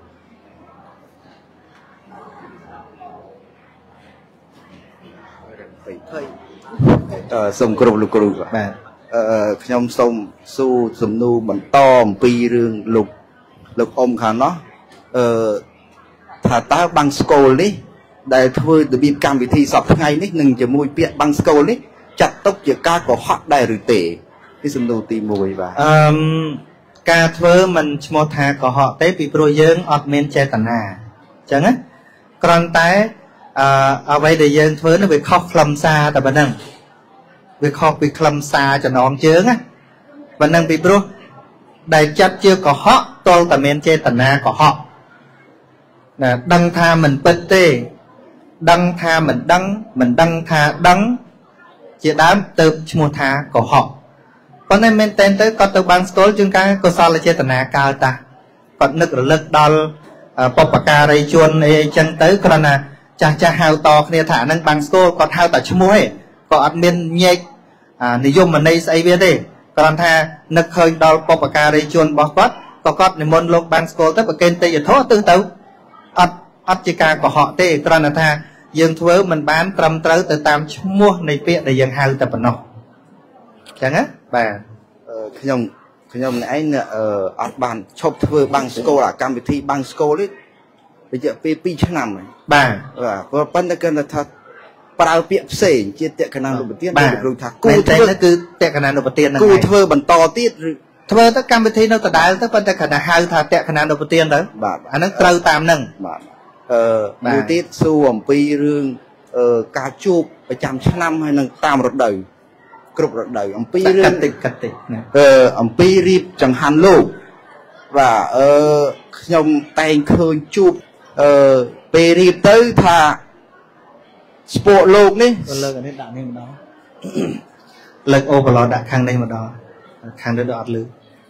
សូមគោរពលោកគ្រូបាទខ្ញុំសូមសួរសំណួរបន្តអំពីរឿងលោកអ៊ំខាងនោះថាតើបាំងស្គលនេះដែលធ្វើរបៀបកម្មវិធីសពថ្ងៃនេះនឹងជាមួយពាក្យបាំងស្គលនេះចាត់ទុកជាការកុហកដែរឬទេនេះសំណួរទី1បាទការធ្វើមិនឈ្មោះថាកុហកទេពីព្រោះយើងអត់មានចេតនាអញ្ចឹងណាគ្រាន់តែអ្វីដែលយើងធ្វើនោះវាខុសខ្លឹមសារតែប៉ុណ្្នឹងវាខុសពីខ្លឹមសារចំណងជើងណាប៉ុណ្្នឹងពីព្រោះដែលចាត់ជាកុហកតលតែមានចេតនាកុហកណាដឹងថាមិនពិតទេដឹងថាមិនដឹងថាដឹងជាដើមទៅឈ្មោះថាកុហកប៉ុន្តែមែនតែនទៅគាត់ទៅបានស្គាល់ជាងការកុសលចេតនាកើតតាគាត់នឹករលឹកដល់បុព្វការីជនអីចឹងទៅគ្រាន់តែចាស់ហៅតគ្នាថាហ្នឹងបានស្គាល់គាត់ហៅតែឈ្មោះឯងក៏អត់មានញែកនិយមន័យស្អីវាទេគ្រាន់ថានឹកឃើញដល់បុព្វការីជនរបស់គាត់ក៏គាត់និមន្តលោកបានស្គាល់ទៅប្រកេនទេយធម៌ទៅអត់ជាការកុហកទេគ្រាន់តែថាយើងធ្វើមិនបានត្រឹមត្រូវទៅតាមឈ្មោះនៃពាក្យដែលយើងហៅតែប៉ុណ្ណោះអញ្ចឹងណាបាទខ្ញុំឯងអត់បានឈប់ធ្វើបាំងស្គលអាកម្មវិធីបាំងស្គលនេះរយៈពេល2ឆ្នាំហើយបាទប៉ុន្តែគាត់ថាប្រើពាក្យផ្សេងជាតក្កណានុបទានលោកគ្រូថាគូធ្វើគឺតក្កណានុបទានហ្នឹងគូធ្វើបន្តទៀតធ្វើទៅកម្មវិធីនៅដដែលទៅប៉ុន្តែគាត់ថាហៅថាតក្កណានុបទានទៅបាទអាហ្នឹងត្រូវតាមហ្នឹងបាទមួយទៀតសួរអំពីរឿងការជួបប្រចាំឆ្នាំហើយនឹងតាមរដូវគ្រប់រដូវអំពីរឿងកតិអំពីរៀបចង្ហាន់លោកបាទខ្ញុំតែងឃើញជួបពេលរៀបទៅថាស្ពួកលោកនេះលើកអានេះដាក់នេះម្ដងលើកអូបឡោដាក់ខាងនេះម្ដងខាងនេះដល់អត់លើ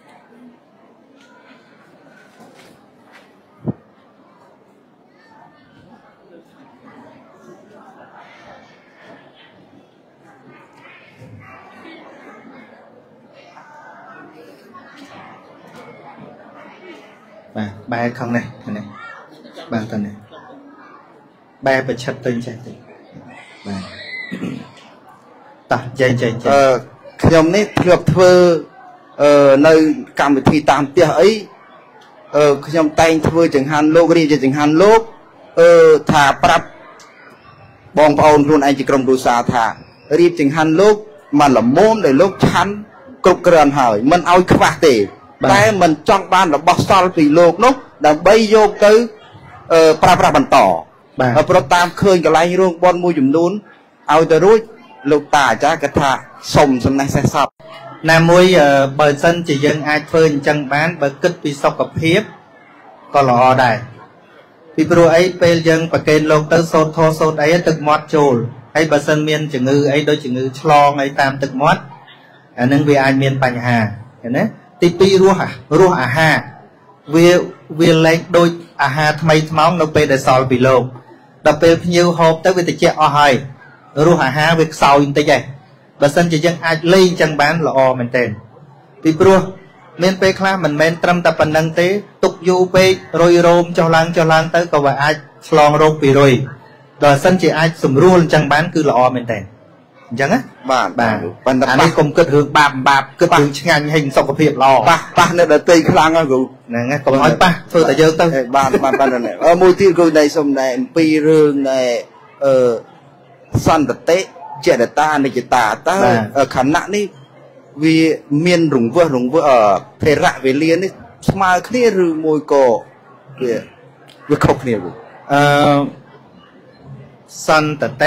បាទបែរខាងនេះនេះបាទទៅនេះបែរប្រឆិតទៅចេះទៅបាទតោះចេះខ្ញុំនេះធ្លាប់ធ្វើនៅកម្មវិធីតាមផ្ទះអីខ្ញុំតែងធ្វើចង្ហាន់លោករៀបជាចង្ហាន់លោកថាប្រាប់បងប្អូនខ្លួនឯងជាក្រុមគ្រួសារថារៀបចង្ហាន់លោកមកល្មមដែលលោកឆាន់គ្រប់គ្រាន់ហើយមិនឲ្យខ្វះទេតែមិនចង់បានរបស់សល់ពីលោកនោះដើម្បីយកទៅប្រើប្រាស់បន្តព្រោះតាមឃើញកន្លែងរោងបនមួយចំនួនឲ្យទៅរួចលោកតាអាចារ្យគាត់ថាសុំសំណេះសេះសពណាមួយបើសិនជាយើងអាចធ្វើអញ្ចឹងបានបើគិតពីសុខភាពក៏ល្អដែរពីព្រោះអីពេលយើងប្រកេនលោកទៅសូត្រធម៌សូត្រអីទឹកមាត់ចូលហើយបើសិនមានជំងឺអីដូចជំងឺឆ្លងអីតាមទឹកមាត់អានឹងវាអាចមានបញ្ហាឃើញទេទី2រសអាហារវាលែងដូចអាហារថ្មីថ្មោងនៅពេលដែលសល់ពីលោកដល់ពេលភ្ញៀវហូបទៅវាត្រជាក់អស់ហើយរសអាហារវាខ្សោយបន្តិចឯងបើសិនជាយើងអាចលេងចឹងបានល្អមែនទែនពីព្រោះមានពេលខ្លះមិនមែនត្រឹមតែប៉ុណ្្នឹងទេទុកយូរពេករុយរោមចុះឡើងទៅក៏វាអាចឆ្លងរោគពីរុយដល់សិនជាអាចស្រួលចឹងបានគឺល្អមែនទែនអញ្ចឹងណាបាទប៉ុន្តែអានេះកុំគិតរឿងបាបគិតរឿងឆ្ងាញ់ហើយសុខភាពល្អប៉ះនៅដតីខ្លាំងហ្នឹងគ្រូហ្នឹងហើយកុំឲ្យប៉ះធ្វើតែយើងទៅបានមួយទៀតគ្រូដែលសុំដែរអំពីរឿងសន្តិចេតតានិច្ចតាតើខណៈនេះវាមានរង្វឹសថេរវេលានេះស្មើគ្នាឬមួយក៏វាខុសគ្នាគ្រូសន្តិ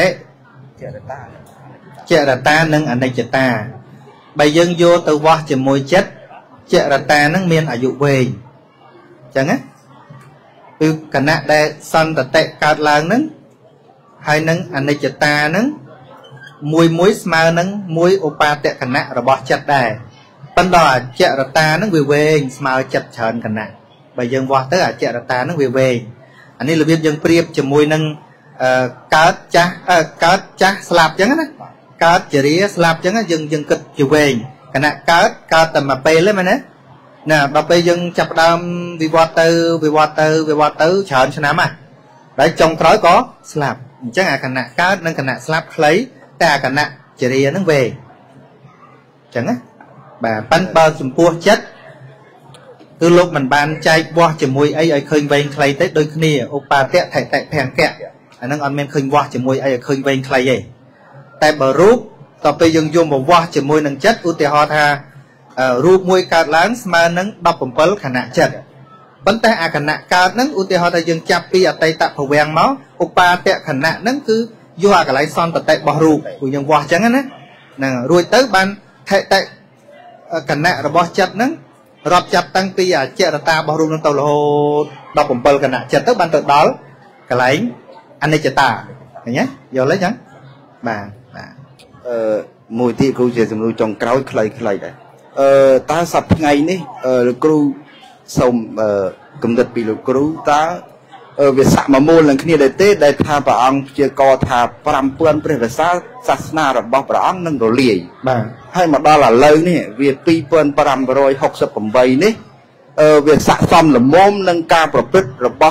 ចេតតានិងអនិច្ចតាបើយើងយកទៅវាស់ជាមួយចិត្តចេតតានឹងមានអាយុវែងអញ្ចឹងណាគឺគណៈដែលសន្តិកើតឡើងនឹងហើយនឹងអនិច្ចតានឹងមួយស្មើនឹងមួយឧបាតគណៈរបស់ចិត្តដែរប៉ុន្តែអចេតតានឹងវាវែងស្មើចិត្តច្រើនគណៈបើយើងវាស់ទៅអចេតតានឹងវាវែងអានេះរបៀបយើងប្រៀបជាមួយនឹងកើតចាស់ស្លាប់អញ្ចឹងណាកើតជារាស្លាប់អញ្ចឹងយើងគិតជាវែងគណៈកើតតែមួយពេលទេមែនទេណាដល់ពេលយើងចាប់ដើមវិវត្តទៅច្រើនឆ្នាំហើយហើយចុងក្រោយក៏ស្លាប់ chẳng à khả nạ cao nâng khả nạ slap lấy ta khả nạ chỉ riêng nâng về chẳng á bà bắn bao chùm pua chất từ lúc mình ban chay qua chỉ mùi ấy khơi vây khay tết đôi khi oppa tẹt thảy tại phèn kẹt nâng ăn men khơi qua chỉ mùi ấy khơi vây khay vậy tại bờ rúpต่อไปยังโยมบอกว่าจะมวยนังจัดอุติหอธารูปมวยการล้างสมานังดับผมเปิลขณะจัดปัญแต่อาขณะการนั้นอุติหอธายังจับปีอัตตะผเวงเมาอุปาเตะขณะนั้นคือยัวกับไหลซ้อนแต่บรูปกูยังว่าจังนะนั่งรวยเต๋อบันแต่ขณะระบอบจัดนั้นรับจับตั้งปีเจรตาบรูปนั้นตลอดดับผมเปิลขณะจัดเต๋อบันเต๋อดอลกับไหลอันนี้จะตาอย่างเงี้ยยอมเลยจังบ่ามวยที่ครูจะสำรวจจงกล้าใครได้ตาสับไงนี่ครูส่งกำเนิดปีลูกครูตาเวสมาโมลังขี้ได้เต้ได้ทาปะอังเจกอทาปรำเปื้อนเปรตศาสนาระบบปะอังนั่งโดเลียให้มาดาละเลยนี่เวปีเปื้อนปรำ160ผมใบนี่เวสะซ้ำละมุมนั่งการประพฤติระบ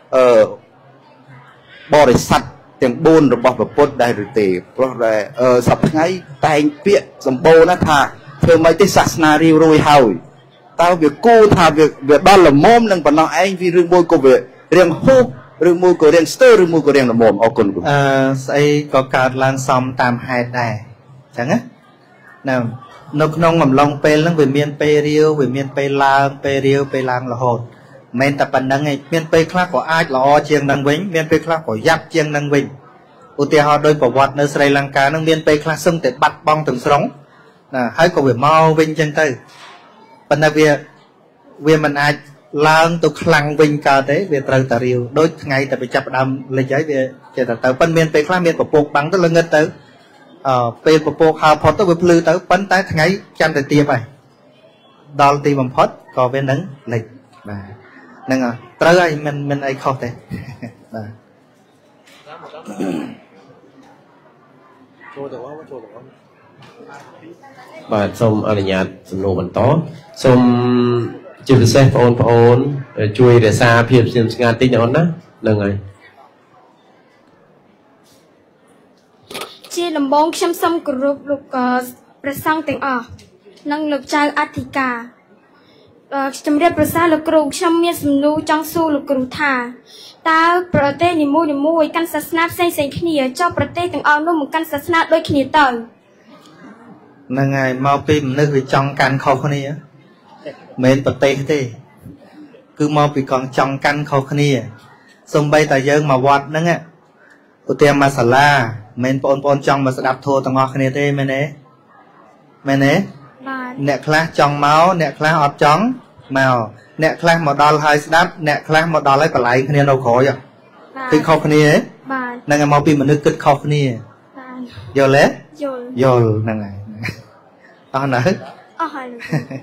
บบริษัทอย่างบุญระบบแบบพุทธได้หรือเตะเพราะอะไรสับไงแต่งเปียสมบูรณ์นะท่าเธอไม่ได้ศาสนาริวรวยเฮาตาเบียกู้ท่าเบียด้านละมุมนั่งปนน้องเองวิเรื่องมวยก็เบียเรื่องฮุบเรื่องมวยก็เรื่องสเตอร์เรื่องมวยก็เรื่องละมุมเอาคนกูใส่ก็การลานซ้อมตามไฮได้จังนะนั่นนกน้องมันลองเป็นแล้ววิเมียนไปเรียววิเมียนไปลางไปเรียวไปลางละโหดเมนแต่ปันนังไงเมียนไปคลาก็อาจละอเชียงนังวิ่งเมียนไปคลาก็ยับเชียงนังวิ่งอุติหอโดยประวัติในสรีลังกานังเมียนไปคลาซึ่งแต่บัดบองถึงสรงให้ก็เวียเมาวิ่งจังเตยปันนักเวียมันอาจล้างตัวคลังวิ่งกาเตเวียตรตะริวโดยไงแต่ไปจับดำเลยใจเวียเจตแต่ปันเมียนไปคลาเมียนประปกบังตัวละเงินเตยเป็นประปกหาพอตัวเวียพลือเตยปันแต่ไงจันแต่เตียไปดอลตีบัมพอดก็เป็นนั้นเลยนั่งอ่ะเตยมันไอคอเตបាទសូមអនុញ្ញាតសំណួរបន្តសូមជាពិសេសបងប្អូនជួយរក្សាភាពស្ងៀមស្ងាត់តិចណាអូនណាហ្នឹងហើយជាដំបងខ្ញុំសូមគោរពលោកព្រះសង្ឃទាំងអស់និងលោកចៅអធិការជំរាបប្រសាលោកគ្រូខ្ញុំមានសំណួរចង់សួរលោកគ្រូថាតើប្រទេសនីមួយៗកាន់សាសនាផ្សេងៗគ្នាចុះប្រទេសទាំងអស់នោះមិនកាន់សាសនាដូចគ្នាទៅហ្នឹងហើយមកពីមនុស្សវាចង់កាន់ខុសគ្នាមិនប្រទេសទេគឺមកពីកងចង់កាន់ខុសគ្នាសូម្បីតែយើងមកវត្តហ្នឹងឧទាហរណ៍មកសាលាមិនបងប្អូនចង់មកស្ដាប់ធម៌ទាំងអស់គ្នាទេមែនទេមែនទេអ្នកខ្លះចង់មកអ្នកខ្លះអត់ចង់មកអ្នកខ្លះមកដល់ហើយស្ដាប់អ្នកខ្លះមកដល់ហើយកន្លែងគ្នានៅក្រោយគឺខុសគ្នាហ្នឹងហើយមកពីមនុស្សគិតខុសគ្នាយល់ទេយល់ហ្នឹងហើយអស់ណាអស់ហើ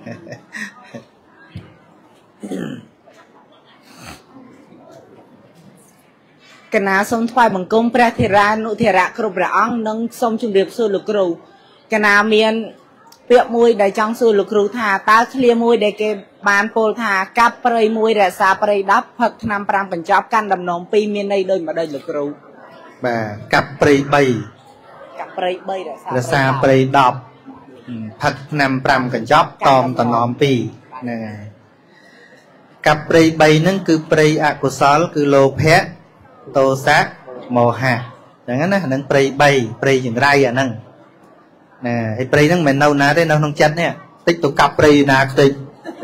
យកណាសូមថ្វាយបង្គំព្រះធេរានុធេរៈគ្រប់ព្រះអង្គនិងសូមជម្រាបសួរលោកគ្រូកណាមានពាក្យមួយដែលចង់សួរលោកគ្រូថាតើឃ្លាមួយដែលគេបានពោលថាកាប់ព្រៃមួយរក្សាព្រៃ10ផឹកថ្នាំ5កញ្ចប់កាន់ដំណង2មានន័យដូចម្ដេចលោកគ្រូបាទកាប់ព្រៃ3 កាប់ព្រៃ3 រក្សាព្រៃ10ផឹកថ្នាំ5កញ្ចប់តមតំណំ2ហ្នឹងហើយកាប់ព្រៃ3ហ្នឹងគឺព្រៃអកុសលគឺលោភៈទោសៈមោហៈអញ្ចឹងណាហ្នឹងព្រៃ3ព្រៃចង្រៃអាហ្នឹងណាហើយព្រៃហ្នឹងមិននៅណាទេនៅក្នុងចិត្តនេះតិចទៅកាប់ព្រៃណាខ្ទេច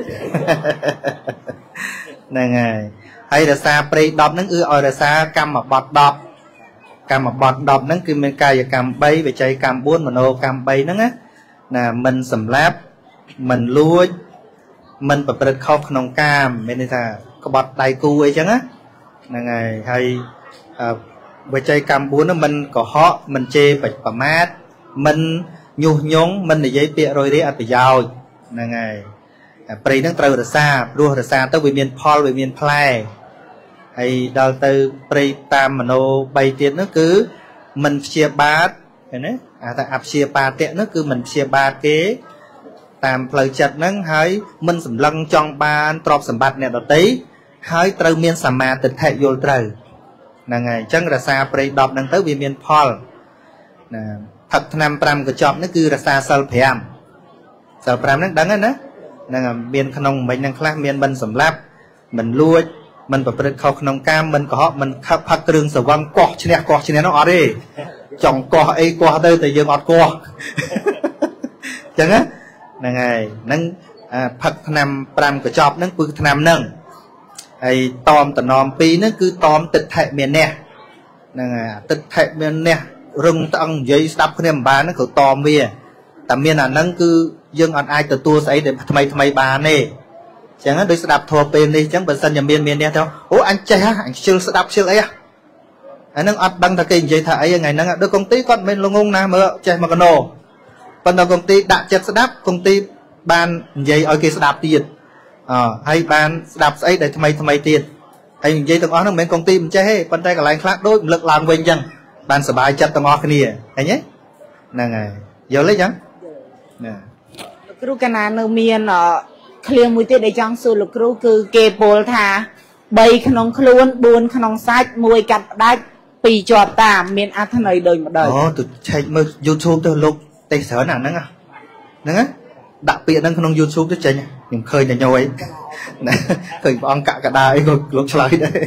ហ្នឹងហើយរក្សាព្រៃ10ហ្នឹងគឺឲ្យរក្សាកម្មបត្តិ10កម្មបត្តិ10ហ្នឹងគឺមានកាយកម្ម3វិច័យកម្ម4មនោកម្ម3ហ្នឹងណាមិនសម្លាប់មិនលួចមិនប្រព្រឹត្តខុសក្នុងកាមមានន័យថាក្បត់ដៃគូអីចឹងណាហ្នឹងហើយវិច័យកម្ម4ហ្នឹងមិនកុហកមិនជេរប្រមាថមិនញុះញង់មិននិយាយពាក្យរយរាយអត់ប្រយោជន៍ហ្នឹងហើយព្រៃហ្នឹងត្រូវរក្សាព្រោះរក្សាទៅវាមានផលវាមានផ្លែហើយដល់ទៅព្រៃតាមមโน3ទៀតនោះគឺមិនព្យាបាទឃើញទេថាអព្យាបាទៈនោះគឺមិនព្យាបាទគេតាមផ្លូវចិត្តហ្នឹងហើយមិនសម្លឹងចង់បានទ្រព្យសម្បត្តិអ្នកដទៃហើយត្រូវមានសមាទិដ្ឋិយល់ត្រូវ là ngày chẳng là xa prey đọc năng tới vì miền Paul thật năm pram của chọn nó cứ là xa sal pram nó đắng á là miền khăn mình đang khác miền bên sầm láp mình lui mình phải bật khâu khăn cam mình có mình khắp phật đường sờ văng cọ trên này nó ở đi chồng cọ ấy cọ đây tại dương ọt cọ chẳng á là ngày nâng phật năm pram của chọn nó cứ năm nâng hay tòm tận nòm pi nó cứ tòm tịch hệ miền nè tịch hệ miền nè rừng tăng giấy đắp cái niềm bán nó cứ tòm bia tạm miền là nâng cứ dương ăn ai từ tua ấy để thay bà này chẳng hạn đôi đạp thua bên đi chẳng bận sân nhà miền nè theo ố anh chơi ha anh chưa đạp chưa ấy à anh nâng ăn đăng thật kinh vậy thà ấy ngày nâng đôi công ty con bên lông ngông nào mà chơi mà con nổ còn đầu công ty đã chết đáp công ty ban giấy ở kia đạp tiền hay ban đạp ấy để thay tiền hay giấy tầng ó nó mấy công ty mình chơi con tay cả lại khác đối lực làm quên chăng ban sờ bài chặt tầng ó cái này thấy nhé nè ngày giờ lấy chăng nè ครูกันนาเนมีนเคลียร์มวยเตะได้จังสูลูกครูคือเกโปลธาใบขนมคล้วนบุญขนมไซด์มวยกัดได้ปีจอบตามเมียนอาถนอยโดยมาโดยตุใช้มือ YouTube ตัวลูกเตะเสือหนังนั่งอ่ะนั่งอ่ะดักเปียนั่งขนม YouTube ตัวเจนยังเคยจะย่อยนะเคยบองกะกระดาษลูกชลายได้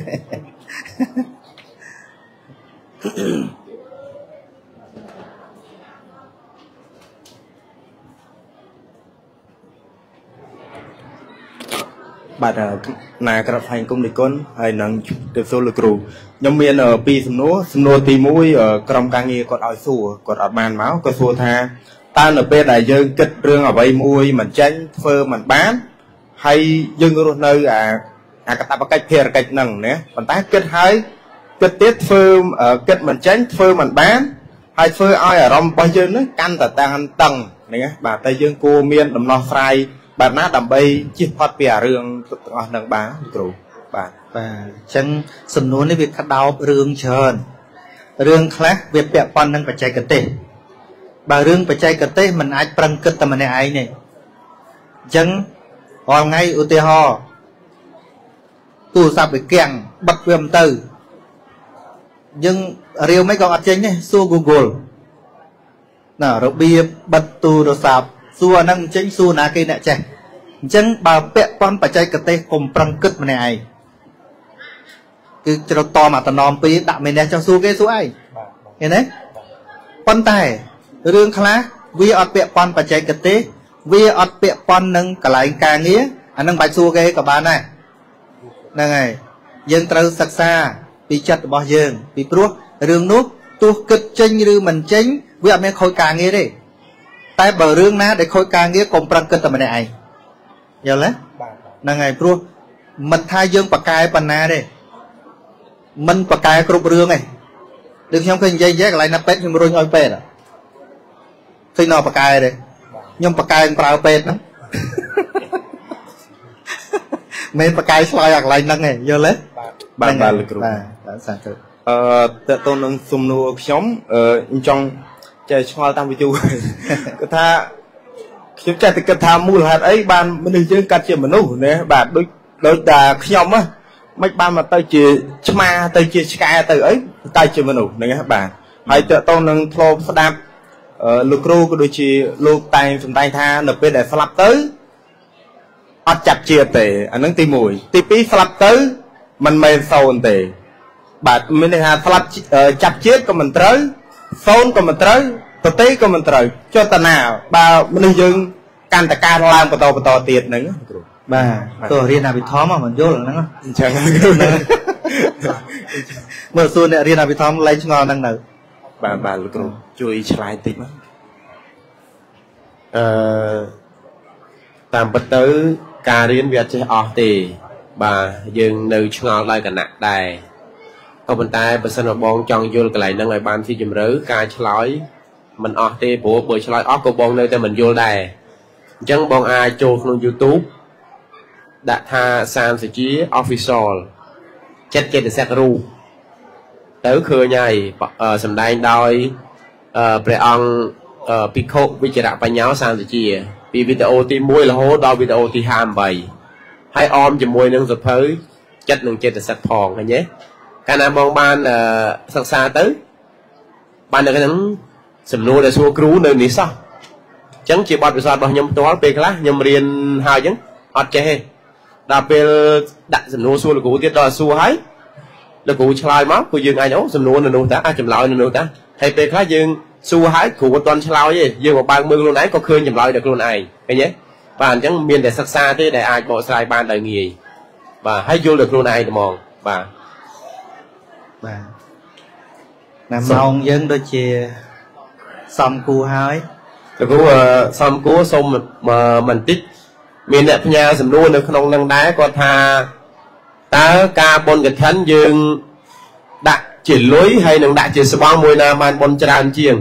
បាទណាក្របផ្នែកគុំនិគុណហើយនឹងទៅសួរលោកគ្រូខ្ញុំមានពីរសំណួរទី1ក្រុមការងារគាត់ឲ្យសួរគាត់អត់បានមកគាត់សួរថាតើនៅពេលដែលយើងគិតរឿងអ្វីមួយមិនចេញធ្វើមិនបានហើយយើងរស់នៅអាកតបកិច្ចភារកិច្ចហ្នឹងណាប៉ុន្តែគិតហើយគិតទៀតធ្វើគិតមិនចេញធ្វើមិនបានហើយធ្វើឲ្យអារម្មណ៍របស់យើងហ្នឹងកាន់តែតានតឹងហ្នឹងណាបាទតែយើងគួរមានដំណោះស្រាយបែបណាដើម្បីជៀសផុតពីអារឿងទាំងអស់ហ្នឹងបាទគ្រូបាទអញ្ចឹងសំណួរនេះវាក្តោបរឿងច្រើនរឿងខ្លះវាពាក់ព័ន្ធនឹងបច្ចេកទេសបើរឿងបច្ចេកទេសมันអាចប្រឹងគិតតែម្នាក់ឯងទេអញ្ចឹងរាល់ថ្ងៃឧទាហរណ៍ទូរស័ព្ទវាគាំងបិទវាមិនទៅយើងរាវមិនក៏អត់ចេញទេសួរ Google ណារបៀបបិទទូរស័ព្ទសួរហ្នឹងចេញសួរណាគេអ្នកចេះអញ្ចឹងបើពាក់ព័ន្ធបច្ចេកទេសកុំប្រឹងគិតម្នាក់ឯងគឺច្រត់តមកតំណពីដាក់មេនេះចង់សួរគេសួរឯងឃើញទេប៉ុន្តែរឿងខ្លះវាអត់ពាក់ព័ន្ធបច្ចេកទេសវាអត់ពាក់ព័ន្ធនឹងកន្លែងការងារអានឹងបាច់សួរគេក៏បានដែរហ្នឹងហើយយើងត្រូវសិក្សាពីចិត្តរបស់យើងពីព្រោះរឿងនោះទោះគិតចេញឬមិនចេញវាអត់មានខូចការងារទេតែបើរឿងណាដែលខូចការងារកុំប្រឹងគិតតែម្នាក់ឯងយល់ទេហ្នឹងហើយព្រោះមិនថាយើងបកកែប៉ុណ្ណាទេមិនបកកែគ្រប់រឿងទេដូចខ្ញុំឃើញនិយាយកន្លែងណាពេទ្យខ្ញុំរុញឲ្យពេទ្យឃើញនៅបកកែទេខ្ញុំបកកែប្រើពេទ្យហ្នឹងមិនបកកែឆ្លើយអាកន្លែងហ្នឹងទេយល់ទេបាទលោកគ្រូបាទសាធុតើតើនឹងសំណួរខ្ញុំចង់ចេះឆ្ងល់តាមវិទ្យុគាត់ថាខ្ញុំចេះតែគិតថាមូលហេតុអីបានមនុស្សយើងកាត់ជាមនុស្សណាបាទដូចតែខ្ញុំហ៎មិនបានមកទៅជាឆ្មាទៅជាឆ្កែទៅអីតែជាមនុស្សហ្នឹងណាបាទហើយតើតើនឹងធ្លាប់ស្ដាប់លោកគ្រូក៏ដូចជាលោកតែងសម្ដែងថានៅពេលដែលស្លាប់ទៅអត់ចាប់ជាតិទេអានឹងទី1ទី2ស្លាប់ទៅមិនមែនសូន្យទេបាទមានន័យថាស្លាប់ចាប់ជាតិក៏មិនត្រូវសូន្យក៏មិនត្រូវប្រទេសក៏មិនត្រូវចុះតាណាបើមនុស្សយើងកាន់តែកើនឡើងបន្តទៀតហ្នឹងគ្រូបាទទោះរៀនអភិធម្មមិនយល់ហ្នឹងអញ្ចឹងមើលសួរអ្នករៀនអភិធម្មលែងឆ្ងល់ហ្នឹងនៅបាទលោកគ្រូជួយឆ្លើយតិចមកតាមពិតទៅការរៀនវាអត់ចេះអស់ទេបាទយើងនៅឆ្ងល់ដោយគណៈដែរក៏ប៉ុន្តែបើសិនមកបងចង់យល់កន្លែងហ្នឹងឲ្យបានស៊ីជម្រៅការឆ្លើយមិនអស់ទេព្រោះបើឆ្លើយអស់ក៏បងនៅតែមិនយល់ដែរអញ្ចឹងបងអាចចូលក្នុង YouTube ដាក់ថាសានសុជា Official ចិត្តចេតសិករូបទៅឃើញហើយសម្ដែងដោយព្រះអង្គភិក្ខុវិជ្ជរបញ្ញោសានសុជាពីវីដេអូទី1រហូតដល់វីដេអូទី58ហើយអមជាមួយនឹងសភៅចិត្តនឹងចេតសិកផងឃើញទេកាលណាបងបានសិក្សាទៅបាននៅក្នុងសំណួរដែលសួរគ្រូនៅនេះសោះអញ្ចឹងជាបទពិសោធន៍របស់ខ្ញុំផ្ទាល់ពេលខ្លះខ្ញុំរៀនហើយអញ្ចឹងអត់ចេះទេដល់ពេលដាក់សំណួរសួរលោកគ្រូទៀតដល់សួរហើយលោកគ្រូឆ្លើយមកពួកយើងអាចអូសំណួរនៅនោះតាចម្លើយនៅនោះតាហើយពេលខ្លះយើងសួរហើយគ្រូអត់ទាន់ឆ្លើយទេយើងមកបើកមើលខ្លួនឯងក៏ឃើញចម្លើយដល់ខ្លួនឯងឃើញទេបាទអញ្ចឹងមានតែសិក្សាទេដែលអាចបកស្រាយបានដោយងាយបាទហើយយល់ដល់ខ្លួនឯងហ្មងបាទបាទណាម៉ោងយើងដូចជាសំគូហើយលោកគ្រូសំគូសូមបន្តិចមានអ្នកផ្ញើសំណួរនៅក្នុងនឹងដែរគាត់ថាតើការបុណ្យកឋិនយើងដាក់ជាលុយហើយនឹងដាក់ជាស្បង់មួយណាបានបុណ្យច្រើនជាង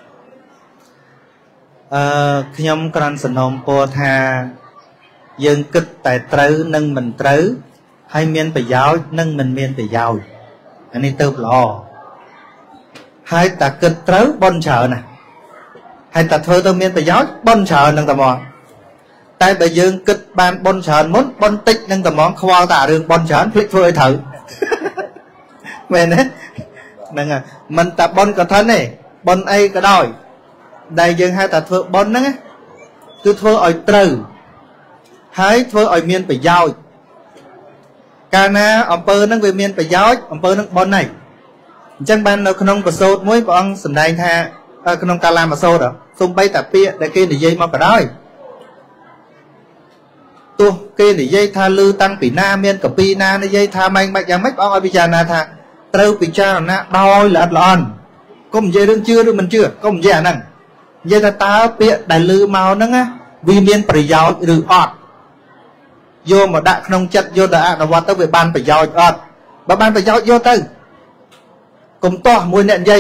ខ្ញុំគ្រាន់សំណូមពរថាយើងគិតតែត្រូវនិងមិនត្រូវហើយមានប្រយោជន៍និងមិនមានប្រយោជន៍អានេះទៅល្អហើយតែគិតត្រូវបុណ្យច្រើនណាស់ហើយតែធ្វើទៅមានប្រយោជន៍បុណ្យច្រើននឹងតែមកតែបើយើងគិតបានបុណ្យច្រើនមុនបុណ្យតិចនឹងតែមកខ្វល់តែរឿងបុណ្យច្រើនភ្លេចធ្វើឲ្យត្រូវមែនទេហ្នឹងហើយមិនតែបុណ្យកឋិនទេបុណ្យអីក៏ដោយដែលយើងហៅថាធ្វើបុណ្យហ្នឹងគឺធ្វើឲ្យត្រូវហើយធ្វើឲ្យមានប្រយោជន៍កាលណាអំពើហ្នឹងវាមានប្រយោជន៍អំពើហ្នឹងបុណ្យហើយអញ្ចឹងបាននៅក្នុងប្រសូតមួយព្រះអង្គសម្ដែងថាក្នុងកាលាមសូត្រសូម្បីតែពាក្យដែលគេនិយាយមកក៏ដោយទោះគេនិយាយថាលឺតាំងពីណាមានកពីណានិយាយថាម៉េចម៉េចយ៉ាងម៉េចព្រះអង្គឲ្យពិចារណាថាត្រូវពិចារណាដោយល្អិតល្អន់កុំនិយាយរឿងជឿឬមិនជឿកុំនិយាយអាហ្នឹងនិយាយថាតើពាក្យដែលឮមកហ្នឹងវាមានប្រយោជន៍ឬអត់យកមកដាក់ក្នុងចិត្តយកទៅអនុវត្តទៅវាបានប្រយោជន៍អត់បើបានប្រយោជន៍យកទៅកុំទាស់មួយអ្នកនិយាយ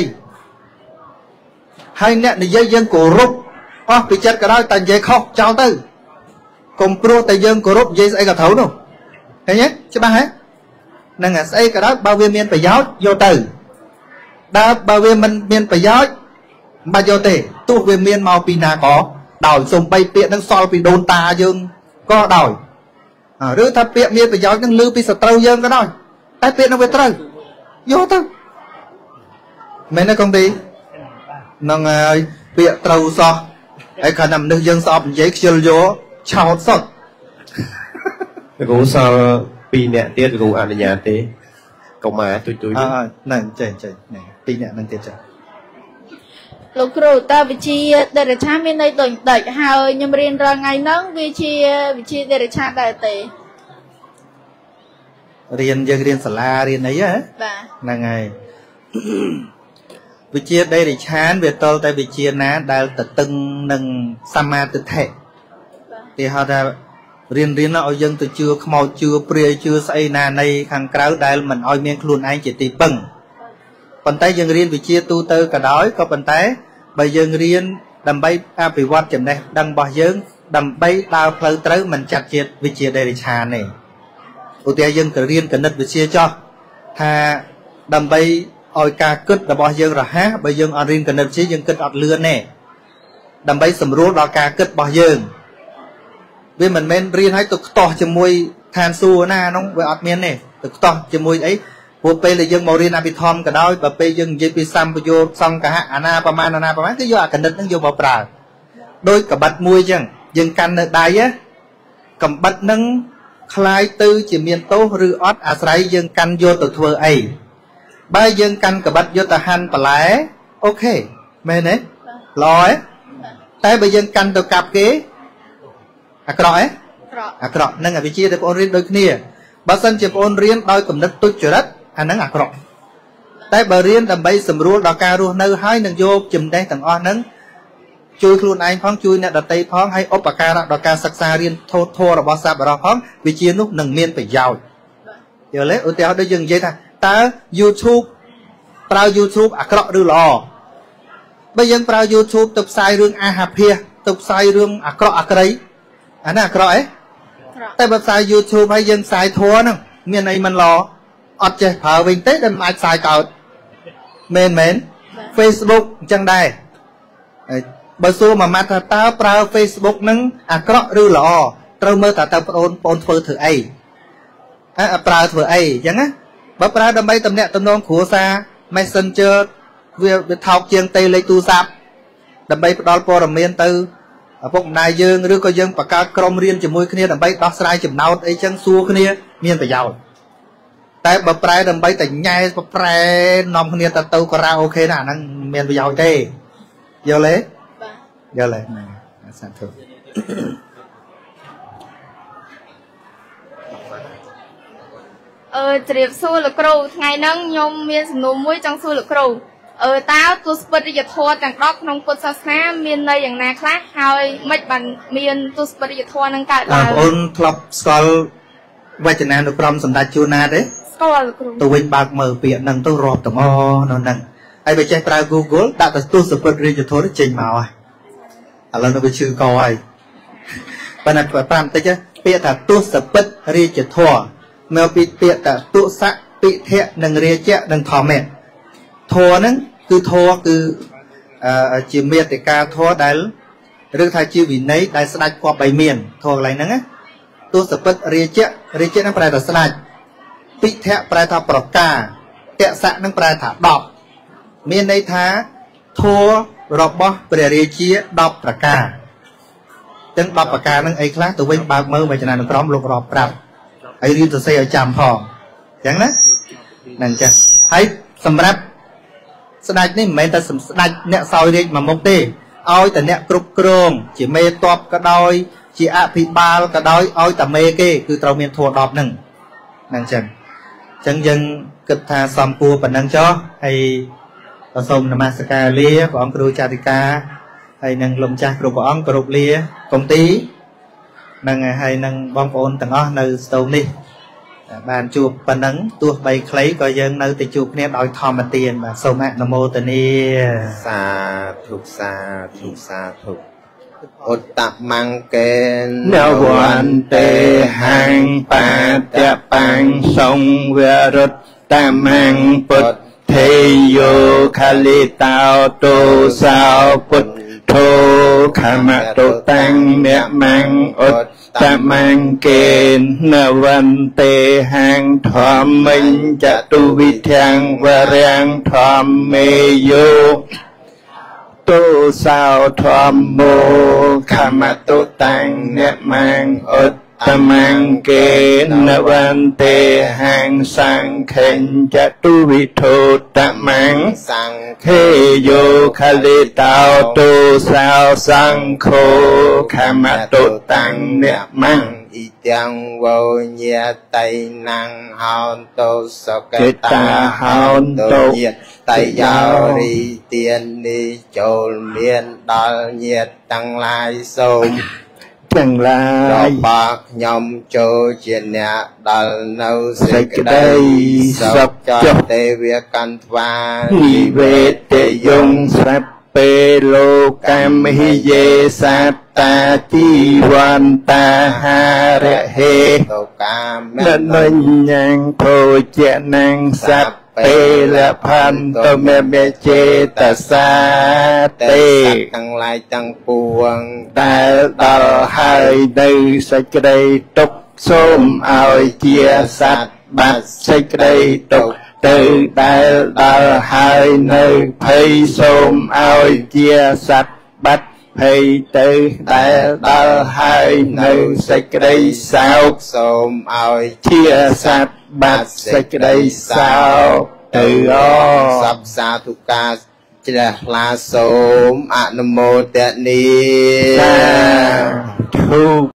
ហើយអ្នកនិយាយយើងគោរពអស់ពីចិត្តក៏ដោយតែនិយាយខុសចោលទៅកុំព្រោះតែយើងគោរពនិយាយស្អីក៏ត្រូវនោះឃើញទេច្បាស់ហ៎ហ្នឹងអាស្អីក៏ដោយបើវាមានប្រយោជន៍យកទៅដើរបើវាមិនមានប្រយោជន៍មិនបាច់យកទេទោះវាមានមកពីណាក៏ដោយសំបីពាក្យហ្នឹងសល់ពីដូនតាយើងក៏ដោយឬថាពាក្យមានប្រយោជន៍ហ្នឹងឮពីសត្រូវយើងក៏ដោយតែពាក្យហ្នឹងវាត្រូវយកទៅមែនទេកុំទីនឹងហើយពាក្យត្រូវសោះហើយគ្រាន់តែមនុស្សយើងស្អប់និយាយខ្ជិលយកឆោតសុទ្ធលោកគ្រូសល់2នាក់ទៀតលោកគ្រូអនុញ្ញាតទេកុំមកទុយហ្នឹងចេះ2នាក់ហ្នឹងទៀតចាលោកគ្រូតើវិជាដេរឆាមានន័យដូចដេចហើយខ្ញុំរៀនរាល់ថ្ងៃហ្នឹងវាជាវិជាដេរឆាដែរទេយើងរៀនសាលារៀនអីហ៎បាទហ្នឹងហើយវិជាដេរិឆានវាតលតែវិជាណាដែលតតឹងនឹងសមាទិដ្ឋិគេហៅថារៀនឲ្យយើងទៅជឿខ្មោចជឿព្រាយជឿស្អីណានៃខាងក្រៅដែលមិនឲ្យមានខ្លួនឯងជាទីពឹងប៉ុន្តែយើងរៀនវិជាទូទៅក៏ដោយក៏ប៉ុន្តែបើយើងរៀនដើម្បីអភិវឌ្ឍចំណេះដឹងរបស់យើងដើម្បីដើរផ្លូវត្រូវមិនចាត់ជាវិជាដេរិឆានទេឧទាហរណ៍យើងក៏រៀនគណិតវិទ្យាចោះថាដើម្បីឲ្យការគិតរបស់យើងរហ័សបើយើងអត់រៀនគណិតវិទ្យាយើងគិតអត់លឿនទេដើម្បីសម្រួលដល់ការគិតរបស់យើងវាមិនមែនរៀនឲ្យទៅខ្ទាស់ជាមួយឋានសួគ៌ណានោះវាអត់មានទេទៅខ្ទាស់ជាមួយអីព្រោះពេលដែលយើងមករៀនអភិធម្មក៏ដោយបើពេលយើងនិយាយពីសម្ពយោសង្កហៈអាណាប្រមាណគឺយកអាគណិតហ្នឹងយកមកប្រើដោយកបិតមួយអញ្ចឹងយើងកាន់នៅដៃកំបិតហ្នឹងคล้ายទៅជាមានទោសឬអត់អាស្រ័យយើងកាន់យកទៅធ្វើអីបើយើងកាន់កបិតយកទៅហាន់បន្លែអូខេមែនទេល្អទេតែបើយើងកាន់ទៅកាប់គេអាក្រក់ទេអាក្រក់ហ្នឹងវិជាដែលបងរៀនដូចគ្នាបើសិនជាបងរៀនដោយគំនិតទុច្ចរិតអាហ្នឹងអាក្រក់តែបើរៀនដើម្បីសម្រួលដល់ការរស់នៅហើយនឹងយកចំណេះទាំងអស់ហ្នឹងជួយខ្លួនឯងផងជួយអ្នកដទៃផងហើយឧបការៈដល់ការសិក្សារៀនធម៌របស់សត្វបរោះផងវិជានោះនឹងមានប្រយោជន៍យល់ទេឧទាហរណ៍ដូចយើងនិយាយថាតើ YouTube ប្រើ YouTube អាក្រក់ឬល្អបើយើងប្រើ YouTube ទៅផ្សាយរឿងអាហាភាសទៅផ្សាយរឿងអាក្រក់អាក្រីអាណាអាក្រក់អីតែបើផ្សាយ YouTube ហើយយើងផ្សាយធម៌ហ្នឹងមានអីមិនល្អអត់ចេះប្រើវិញទេដែលមិនអាចផ្សាយកើតមែន Facebook អញ្ចឹងដែរបើសួរមួយម៉ាត់ថាតើប្រើ Facebook ហ្នឹងអាក្រក់ឬល្អត្រូវមើលតើបងប្អូនធ្វើធ្វើអីប្រើធ្វើអីអញ្ចឹងណាបើប្រើដើម្បីតំណាក់តំណងគ្រួសារ Messenger វាថោកជាងទេលេខទូរស័ព្ទដើម្បីផ្ដល់ព័ត៌មានទៅឪពុកម្ដាយយើងឬក៏យើងបង្កើតក្រុមរៀនជាមួយគ្នាដើម្បីដោះស្រាយចំណោទអីចឹងសួរគ្នាមានប្រយោជន៍តែបើប្រែដើម្បីតែញ៉ែប្រែនាំគ្នាទៅការ៉ាអូខេណាអាហ្នឹងមានប្រយោជន៍ទេយល់ទេយល់ទេសាធុជ្រាបសួរលោកគ្រូថ្ងៃហ្នឹងខ្ញុំមានសំណួរមួយចង់សួរលោកគ្រូតើទស្សពិតរិយធម៌ទាំង10ក្នុងពុទ្ធសាសនាមានន័យយ៉ាងណាខ្លះហើយមិនបានមានទស្សពិតរិយធម៌នឹងកើតឡើងបងអូនធ្លាប់ស្គាល់វចនានុក្រមសម្ដេចជួនណាទេស្គាល់លោកគ្រូទៅវិញបើកមើលពាក្យហ្នឹងទៅរាប់ទាំងអស់នៅហ្នឹងហើយបើចេះប្រើ Google ដាក់ទៅទស្សពិតរិយធម៌ចេញមកហើយឥឡូវនៅវាឈឺកហើយប៉ុន្តែ5បន្តិចពាក្យថាទស្សពិតរិយធម៌មកពីពាក្យថាទុសៈពិធៈនិងរាជៈនិងធម្មៈធម៌ហ្នឹងគឺធម៌គឺជាមេត្តាធម៌ដែលឬថាជាវិន័យដែលស្ដេចគប្បីមានធម៌កន្លែងហ្នឹងណាទស្សពិតរាជៈហ្នឹងប្រែថាស្ដេចពិធៈប្រែថាប្រការតសៈហ្នឹងប្រែថា10មានន័យថាធម៌របស់ព្រះរាជា10ប្រការទាំង10ប្រការហ្នឹងអីខ្លះទៅវិញបើកមើលវចនានុក្រមលោករាប់ប្រាប់ហើយរៀនសរសេរឲ្យចាំផងអញ្ចឹងណាហ្នឹងចាហើយសម្រាប់ស្ដេចនេះមិនមែនតែស្ដេចអ្នកសោយរាជមួយមុខទេឲ្យតែអ្នកគ្រប់គ្រងជាមេតបក៏ដោយជាអភិបាលក៏ដោយឲ្យតែមេគេគឺត្រូវមានធម៌10ហ្នឹងហ្នឹងចឹងអញ្ចឹងយើងគិតថាសំគួរប៉ុណ្ណឹងចុះហើយសូមនមស្ការលាព្រះអង្គគ្រូចារិកាហើយនឹងលោកម្ចាស់គ្រប់ព្រះអង្គគោរពលាគង់ទីនឹងហើយនឹងបងប្អូនទាំងអស់នៅស្ទូងនេះបានជួបប៉ុណ្ណឹងទោះបីខ្លីក៏យើងនៅតែជួបគ្នាដោយធម្មទានបាទសូមអនុមោទនាសាធុសាធុសាធុឧត្តមង្កេនវន្ទេហាំងបាតបាំងសង្វរុត្តមង្ពុទ្ធទេយោខាលិតោទោសោពុទ្ធធោខមតុតាំងមមង្ឧត្តមង្កេនវន្ទេហាំងធម្មិញចតុវិធាំងវរាំងធម្មេយោទោសោធម្មោខមតុតាំងមមង្ឧត្តមង្កេនវន្ទេហាំងសង្ឃេញចតុវិធោតមង្សង្ឃេយោខលិតោទោសោសង្ឃោខមតុតាំងមមង្អ៊ីទាំងវោញាតៃណាំងហោនតោសកតាហោនតោញាតៃយោរីទាននេះចូលមានដល់ញាតទាំងឡាយសូមទាំងឡាយរបស់ខ្ញុំចូលជាអ្នកដល់នៅសេចក្តីសុខចុះទេវកន្វានិវេតយងសព្ពេលោកម្មហិយេសត្តាជីវន្តាហារហេតកាមនញ្ញងភោជនាងសព្ពេលផន្តមេមេចេតសាទេទាំងឡាយទាំងពួងដែលដល់ហើយនៅសេចក្តីទុក្ខសូមឲ្យជាសត្វបាត់សេចក្តីទុក្ខទៅដែលដល់ហើយនៅភ័យសូមឲ្យជាសត្វបាត់ភ័យទៅដែលដល់ហើយនៅសេចក្តីសោកសូមឲ្យជាសត្វបាត់សេចក្តីសោកទៅសព្វសាធុការជ្រះថ្លាសូមអនុមោទនាសាធុ